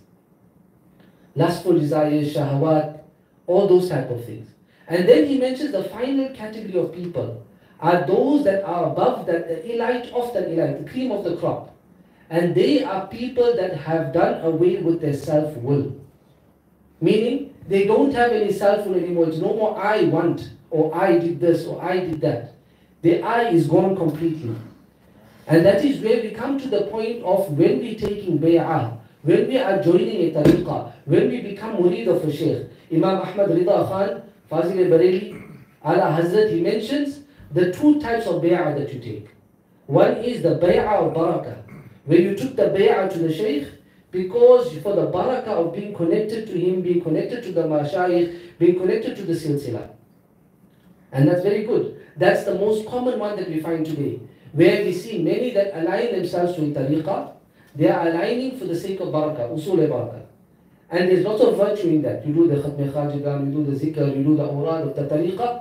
Lustful desires, shahawat, all those type of things. And then he mentions the final category of people are those that are above that, the elite of the elite, the cream of the crop. And they are people that have done away with their self-will. Meaning, they don't have any self-will anymore. It's no more I want, or I did this, or I did that. Their I is gone completely. And that is where we come to the point of when we taking bay'ah, when we are joining a tariqah, when we become murid of a shaykh. Imam Ahmad Rida Khan, Fazil al-Bareilly, Ala Hazrat, he mentions the two types of bay'ah that you take. One is the bay'ah of barakah, where you took the bay'ah to the shaykh because for the barakah of being connected to him, being connected to the mashayikh, being connected to the silsila. And that's very good. That's the most common one that we find today, where we see many that align themselves to a tariqah. They are aligning for the sake of barakah, usul barakah. And there's lots of virtue in that. You do the khatm khajidan, you do the zikr, you do the awrad of the tariqah,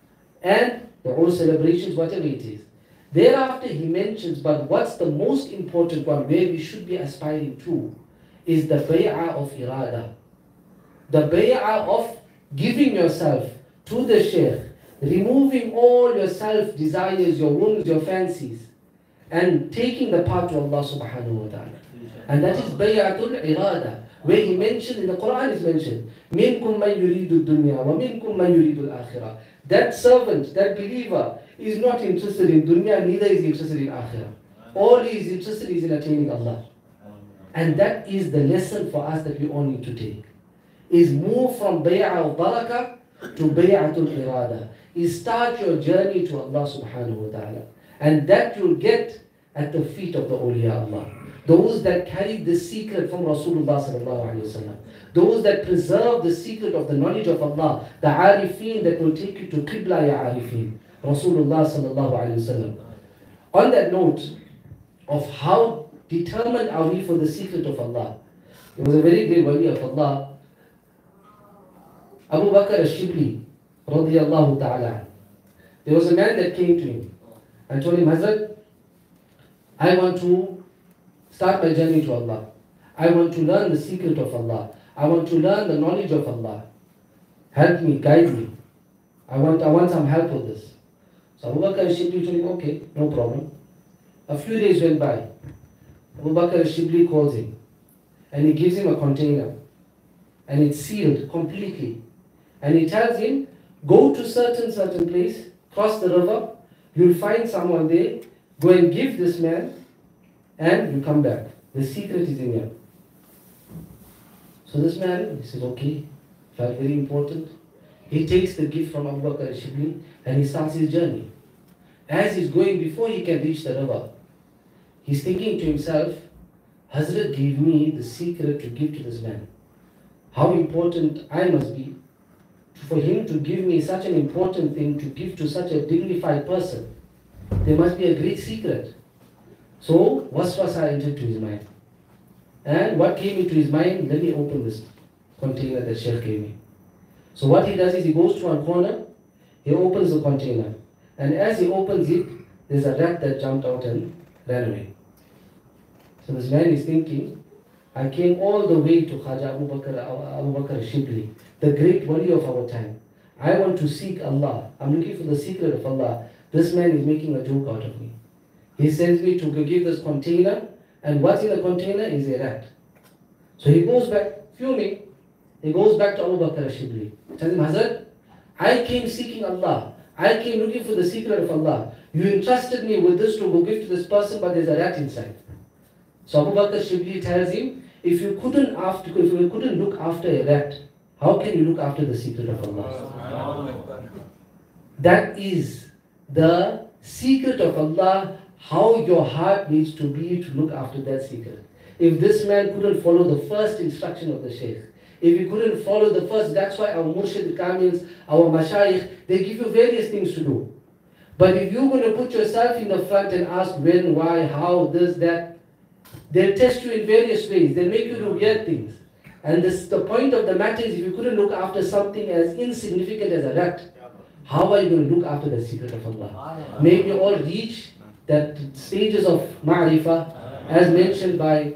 and the all celebrations, whatever it is. Thereafter he mentions, but what's the most important one, where we should be aspiring to, is the bay'ah of irada. The bay'ah of giving yourself to the shaykh, removing all your self-desires, your whims, your fancies, and taking the path to Allah subhanahu wa ta'ala. And that is bay'atul irada, where he mentioned, in the Quran is mentioned, minkum man yuridu dunya wa minkum man yuridu al-akhirah. That servant, that believer, is not interested in dunya, neither is he interested in akhirah. All he is interested is in attaining Allah. And that is the lesson for us that we all need to take. Is move from bay'ah of barakah to bay'atul irada. Is start your journey to Allah subhanahu wa ta'ala. And that you'll get at the feet of the awliya Allah. Those that carry the secret from Rasulullah sallallahu alayhi wa sallam. Those that preserve the secret of the knowledge of Allah. The arifin that will take you to Qibla ya arifin. Rasulullah sallallahu alayhi wa sallam. On that note of how determined are we for the secret of Allah. There was a very great wali of Allah, Abu Bakr al-Shibli, radiyallahu ta'ala. There was a man that came to him and told him, Hazrat, I want to start my journey to Allah. I want to learn the secret of Allah. I want to learn the knowledge of Allah. Help me, guide me. I want, I want some help with this. So Abu Bakr al-Shibli told him, okay, no problem. A few days went by. Abu Bakr al-Shibli calls him and he gives him a container and it's sealed completely. And he tells him, go to certain, certain place, cross the river, you'll find someone there, go and give this man and you come back. The secret is in here. So this man, he says, okay, felt very important. He takes the gift from Abu Bakr al-Shibli and he starts his journey. As he's going, before he can reach the river, he's thinking to himself, Hazrat gave me the secret to give to this man. How important I must be for him to give me such an important thing to give to such a dignified person. There must be a great secret. So waswasa entered to his mind. And what came into his mind? Let me open this container that Sheikh gave me. So what he does is he goes to one corner, he opens the container. And as he opens it, there's a rat that jumped out and ran away. So this man is thinking, I came all the way to Khaja Abu Bakr, Abu Bakr al-Shibli, the great wali of our time. I want to seek Allah. I'm looking for the secret of Allah. This man is making a joke out of me. He sends me to go give this container, and what's in the container is a rat. So he goes back, fuming. He goes back to Abu Bakr al-Shibli. Tells him, Hazrat, I came seeking Allah. I came looking for the secret of Allah. You entrusted me with this to go give to this person, but there's a rat inside. So Abu Bakr al-Shibli tells him, if you couldn't after, if you couldn't look after a rat, how can you look after the secret of Allah? That is the secret of Allah, how your heart needs to be to look after that secret. If this man couldn't follow the first instruction of the Shaykh, if he couldn't follow the first, that's why our Murshid Kamils, our Mashayikh, they give you various things to do. But if you're going to put yourself in the front and ask when, why, how, this, that, they'll test you in various ways. They'll make you do weird things. And this, the point of the matter is, if you couldn't look after something as insignificant as a rat, how are you going to look after the secret of Allah? May we all reach that stages of ma'rifah, as mentioned by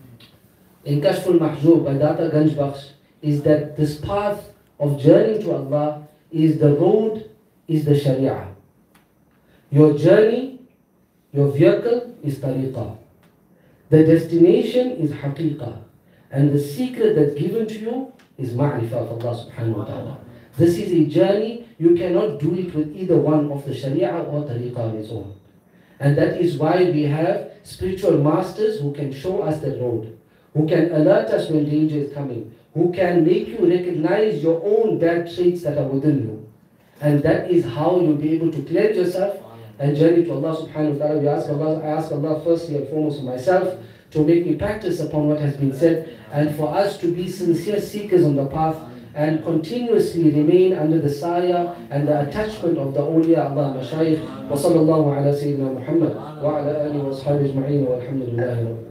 in Kashful Mahjoob by Data Ganj Bakhsh, is that this path of journeying to Allah is the road, is the Sharia. Your journey, your vehicle is tariqah. The destination is haqiqah. And the secret that's given to you is ma'rifah of Allah subhanahu wa ta'ala. This is a journey, you cannot do it with either one of the Sharia or tariqah on its own. And that is why we have spiritual masters who can show us the road, who can alert us when danger is coming, who can make you recognize your own bad traits that are within you. And that is how you'll be able to cleanse yourself and journey to Allah subhanahu wa ta'ala. We ask Allah, I ask Allah firstly and foremost for myself to make me practice upon what has been said, and for us to be sincere seekers on the path and continuously remain under the saya and the attachment of the awliya Allah Mashayikh. Wa sallallahu ala Sayyidina Muhammad wa ala alihi wa ashabihi ajma'in wa alhamdulillahi rabbil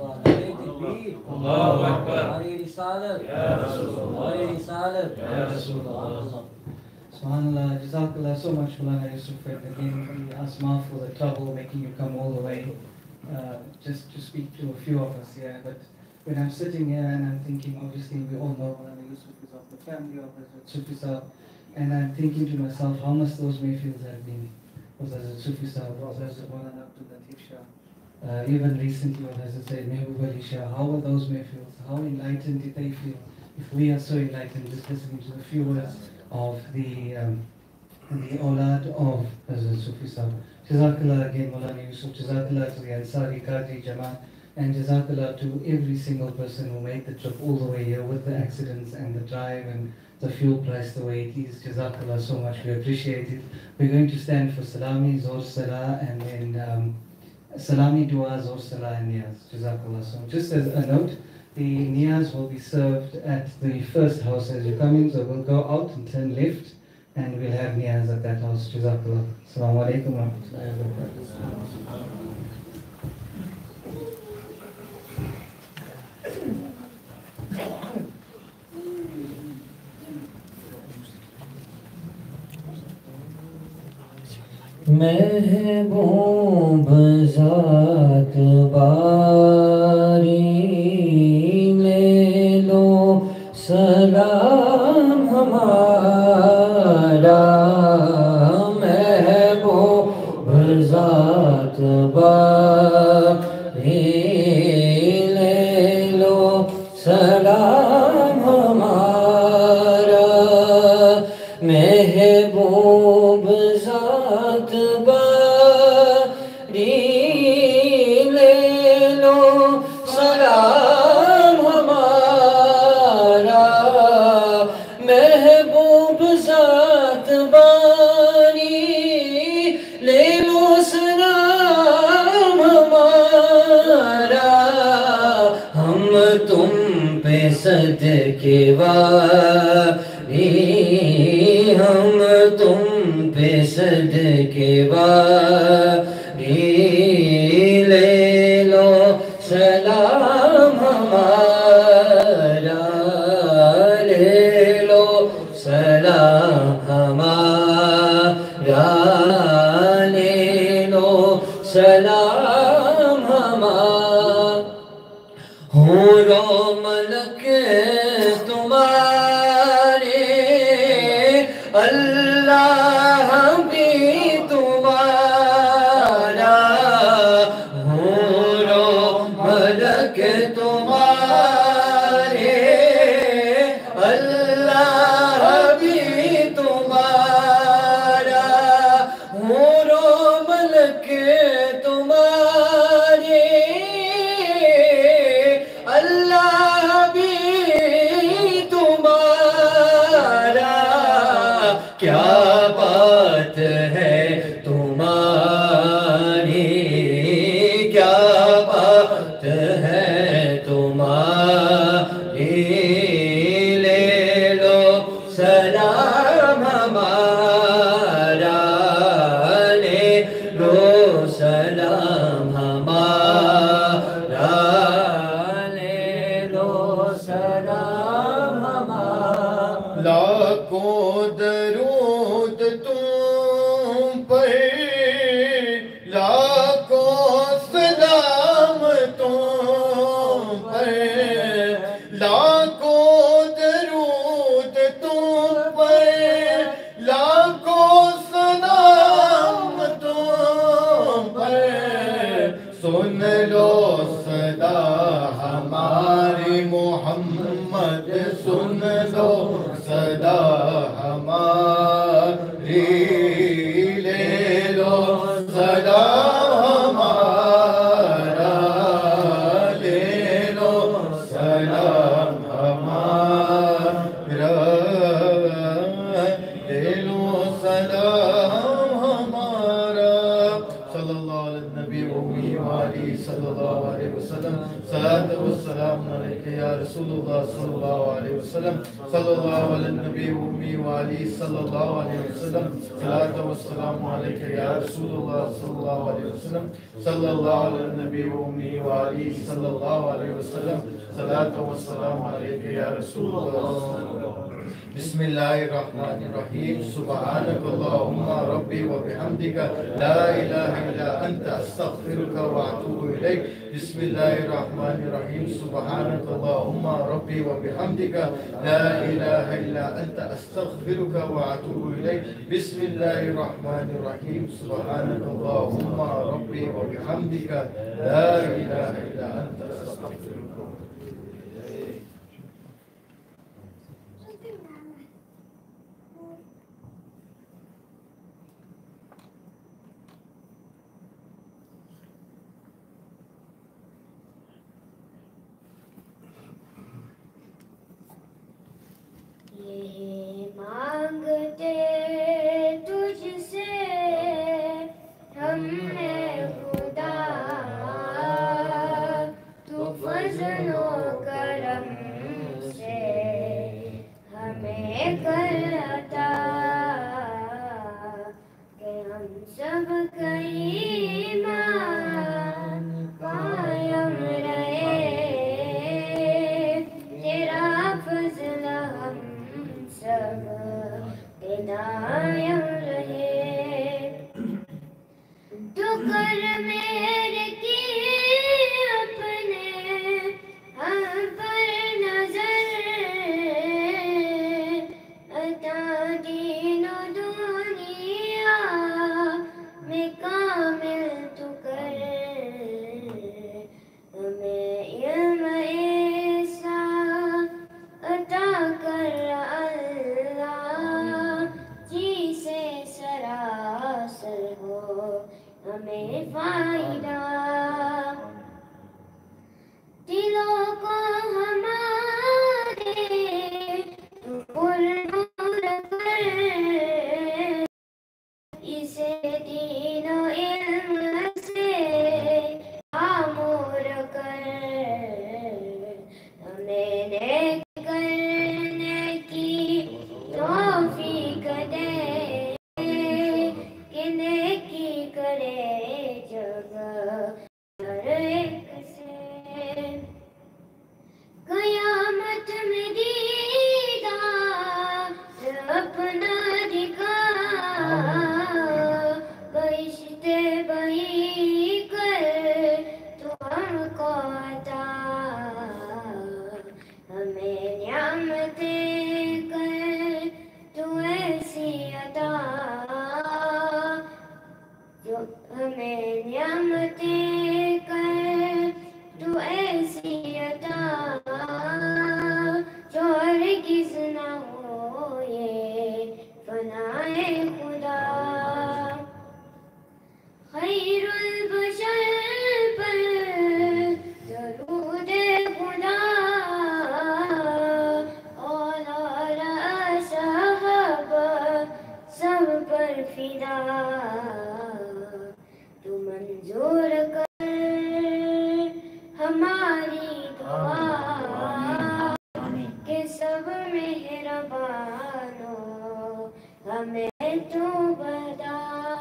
Allahu Akbar. Ya Rasulullah. Ya Rasulullah. SubhanAllah, Jazakallah so much, Mulana Yusuf, again, we ask Maaf for the trouble making you come all the way uh, just to speak to a few of us here. But when I'm sitting here and I'm thinking, obviously we all know Mulana Yusuf is of the family of Hazrat Sufi Sahib, and I'm thinking to myself, how must those Mayfields have been? Was Hazrat Sufi Sahib, was Hazrat Mulana Abdul Latif Shah, uh, even recently was Hazrat Sayyid Mehboob Ali Shah. How were those Mayfields? How enlightened did they feel? If we are so enlightened just listening to the few words of the um, the awlad of Hazrat Sufi Sahib. Jazakallah again, Maulana Yusuf. Jazakallah to the Ansari Qadri Jamaat, and Jazakallah to every single person who made the trip all the way here with the accidents and the drive and the fuel price the way it is. Jazakallah so much. We appreciate it. We're going to stand for Salami, Zor Salah, and then um, Salami Dua, Zor Salah, and Niyaz. Jazakallah. So just as a note, the niyaz will be served at the first house as you come in, so we'll go out and turn left, and we'll have niyaz at that house. Jazakallah. Assalamu alaikum wa rahmatullahi wa barakatuh. महबूब ज़ात बारी ले लो सलाम हमारा महबूब महबूब ज़ात बारी ले लो सलाम हमारा, महबूब ज़ात बारी ले लो सलाम हमारा। हम तुम पे सदके वारी, हम तुम पे सदके वारी ले लो सलाम हमारा, ले लो सलाम हमारा, ले लो सलाम हमारा। हूरो मलक तुम्हारे, अल्लाह भी तुम्हारा, हूरो मलक तुम्हारे, अल्लाह भी तुम्हारा, हूरो मलक तुम्हारे, अल्लाह भी तुम्हारा। क्या बात है तुम्हारी, क्या बात है तुम्हारी, ले लो सलाम हमारा, ले लो सलाम हमारा, ले लो सलाम हमारा। लाखों दरूद तुम पर, लाखों सलाम तुम पर, लाखों दरूद तुम पर, लाखों सलाम तुम पर। सुन लो सदा हमारी मोहम्मद, सुन लो सदा हमारी, ले लो सदा हमारा, ले लो सदा हमारा, ले लो सदा हमारा। सल्लल्लाहु अलैहि नबी व आलिहि सल्लल्लाहु अलैहि वसल्लम। सलात व सलाम अलैका या रसूलुल्लाह सल्लल्लाहु अलैहि वसल्लम। सल्लल्लाहु अलैहि नबी व आलिहि सल्लल्लाहु अलैहि वसल्लम। सलात व सलाम अलैका या रसूलुल्लाह सल्लल्लाहु अलैहि वसल्लम। सल्लल्लाहु अलैहि नबी व आलिहि सल्लल्लाहु अलैहि वसल्लम। सलात व सलाम अलैका या रसूलुल्लाह। बिस्मिल्लाहिर्रहमानिर्रहीम। सुब्हानकल्लाहुम्मा रब्बी व बिहम्दिका ला इलाहा इल्ला अंता अस्तगफिरुका व अतूबु इलैक। बिस्मिल्लाहिर्रहमानिर्रहीम। सुब्हानकल्लाहुम्मा रब्बी व बिहम्दिका ला इलाहा इल्ला अंता अस्तगफिरुका व अतूबु इलैक। बिस्मिल्लाहिर्रहमानिर्रहीम। सुब्हानकल्लाहुम्मा रब्बी व बिहम्दिका ला इलाहा इल्ला अंता अस्तगफिरुका। मांगते तुझसे हमने खुदा, तू फज़्ल-ओ करम से हमें कर अता, कि हम सब का ईमान कायम रहे, तेरा फज़्ल हम सब इनायम रहे। तो कर मेरे की अपने हम पर नजर, अता दीनो दुनिया में कामिल तू कर, हमें इल्म ऐसा अता कर अल्लाह, फायदा दिलों को हमारे पुरनूर कर इसे तीनों इल्म से आमूर कर हमें नेक करने की तौफीक दे कि नेकी करे जगह हर एक से कयामत में दीदार अपना दिखा बहिश्ते बही कर तू हमको अता हमें न्यामतें कर तू ऐसी अता जो हमें न्यामतें कर तू ऐसी अता जो हरगिज़ न हो ये फनाए खुदा खैरुल बशर पर दरूद खुदा और सहाबा सब पर फिदा तू मंजूर कर हमारी दुआ के सब मेहरबानो हमें तू बता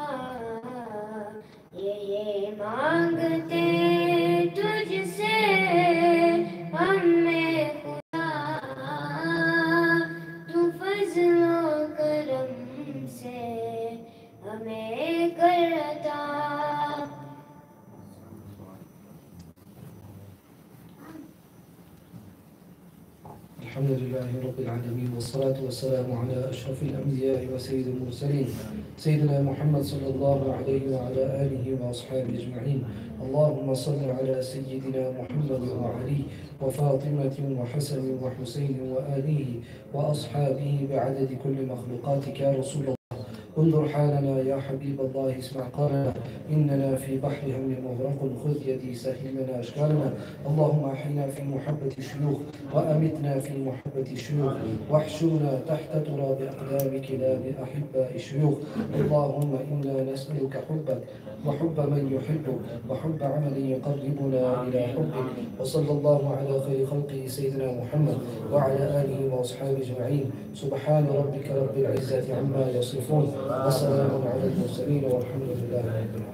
ये ये मांगते तुझसे हमें खुदा तू फजलो करम से हमें करता الحمد لله رب العالمين والصلاة والسلام على أشرف الأنبياء وسيد المرسلين سيدنا محمد صلى الله عليه وعلى آله وأصحابه أجمعين اللهم صل على سيدنا محمد وعلي وفاطمة وحسن وحسين وآله وأصحابه بعدد كل مخلوقاتك يا رسول الله انظر حالنا يا حبيب الله اسمع قالنا إننا في بحر هم مغرق خذ يدي سهل لنا أشكالنا اللهم أحينا في محبة الشيوخ وأمتنا في محبة الشيوخ واحشرنا تحت تراب أقدامك لا بأحباء الشيوخ اللهم إنا نسألك حبك وحب من يحبك وحب عمل يقربنا إلى حبك وصلى الله على خير خلقه سيدنا محمد وعلى آله وأصحابه أجمعين سبحان ربك رب العزة عما يصفون وسلام على المرسلين والحمد لله رب العالمين.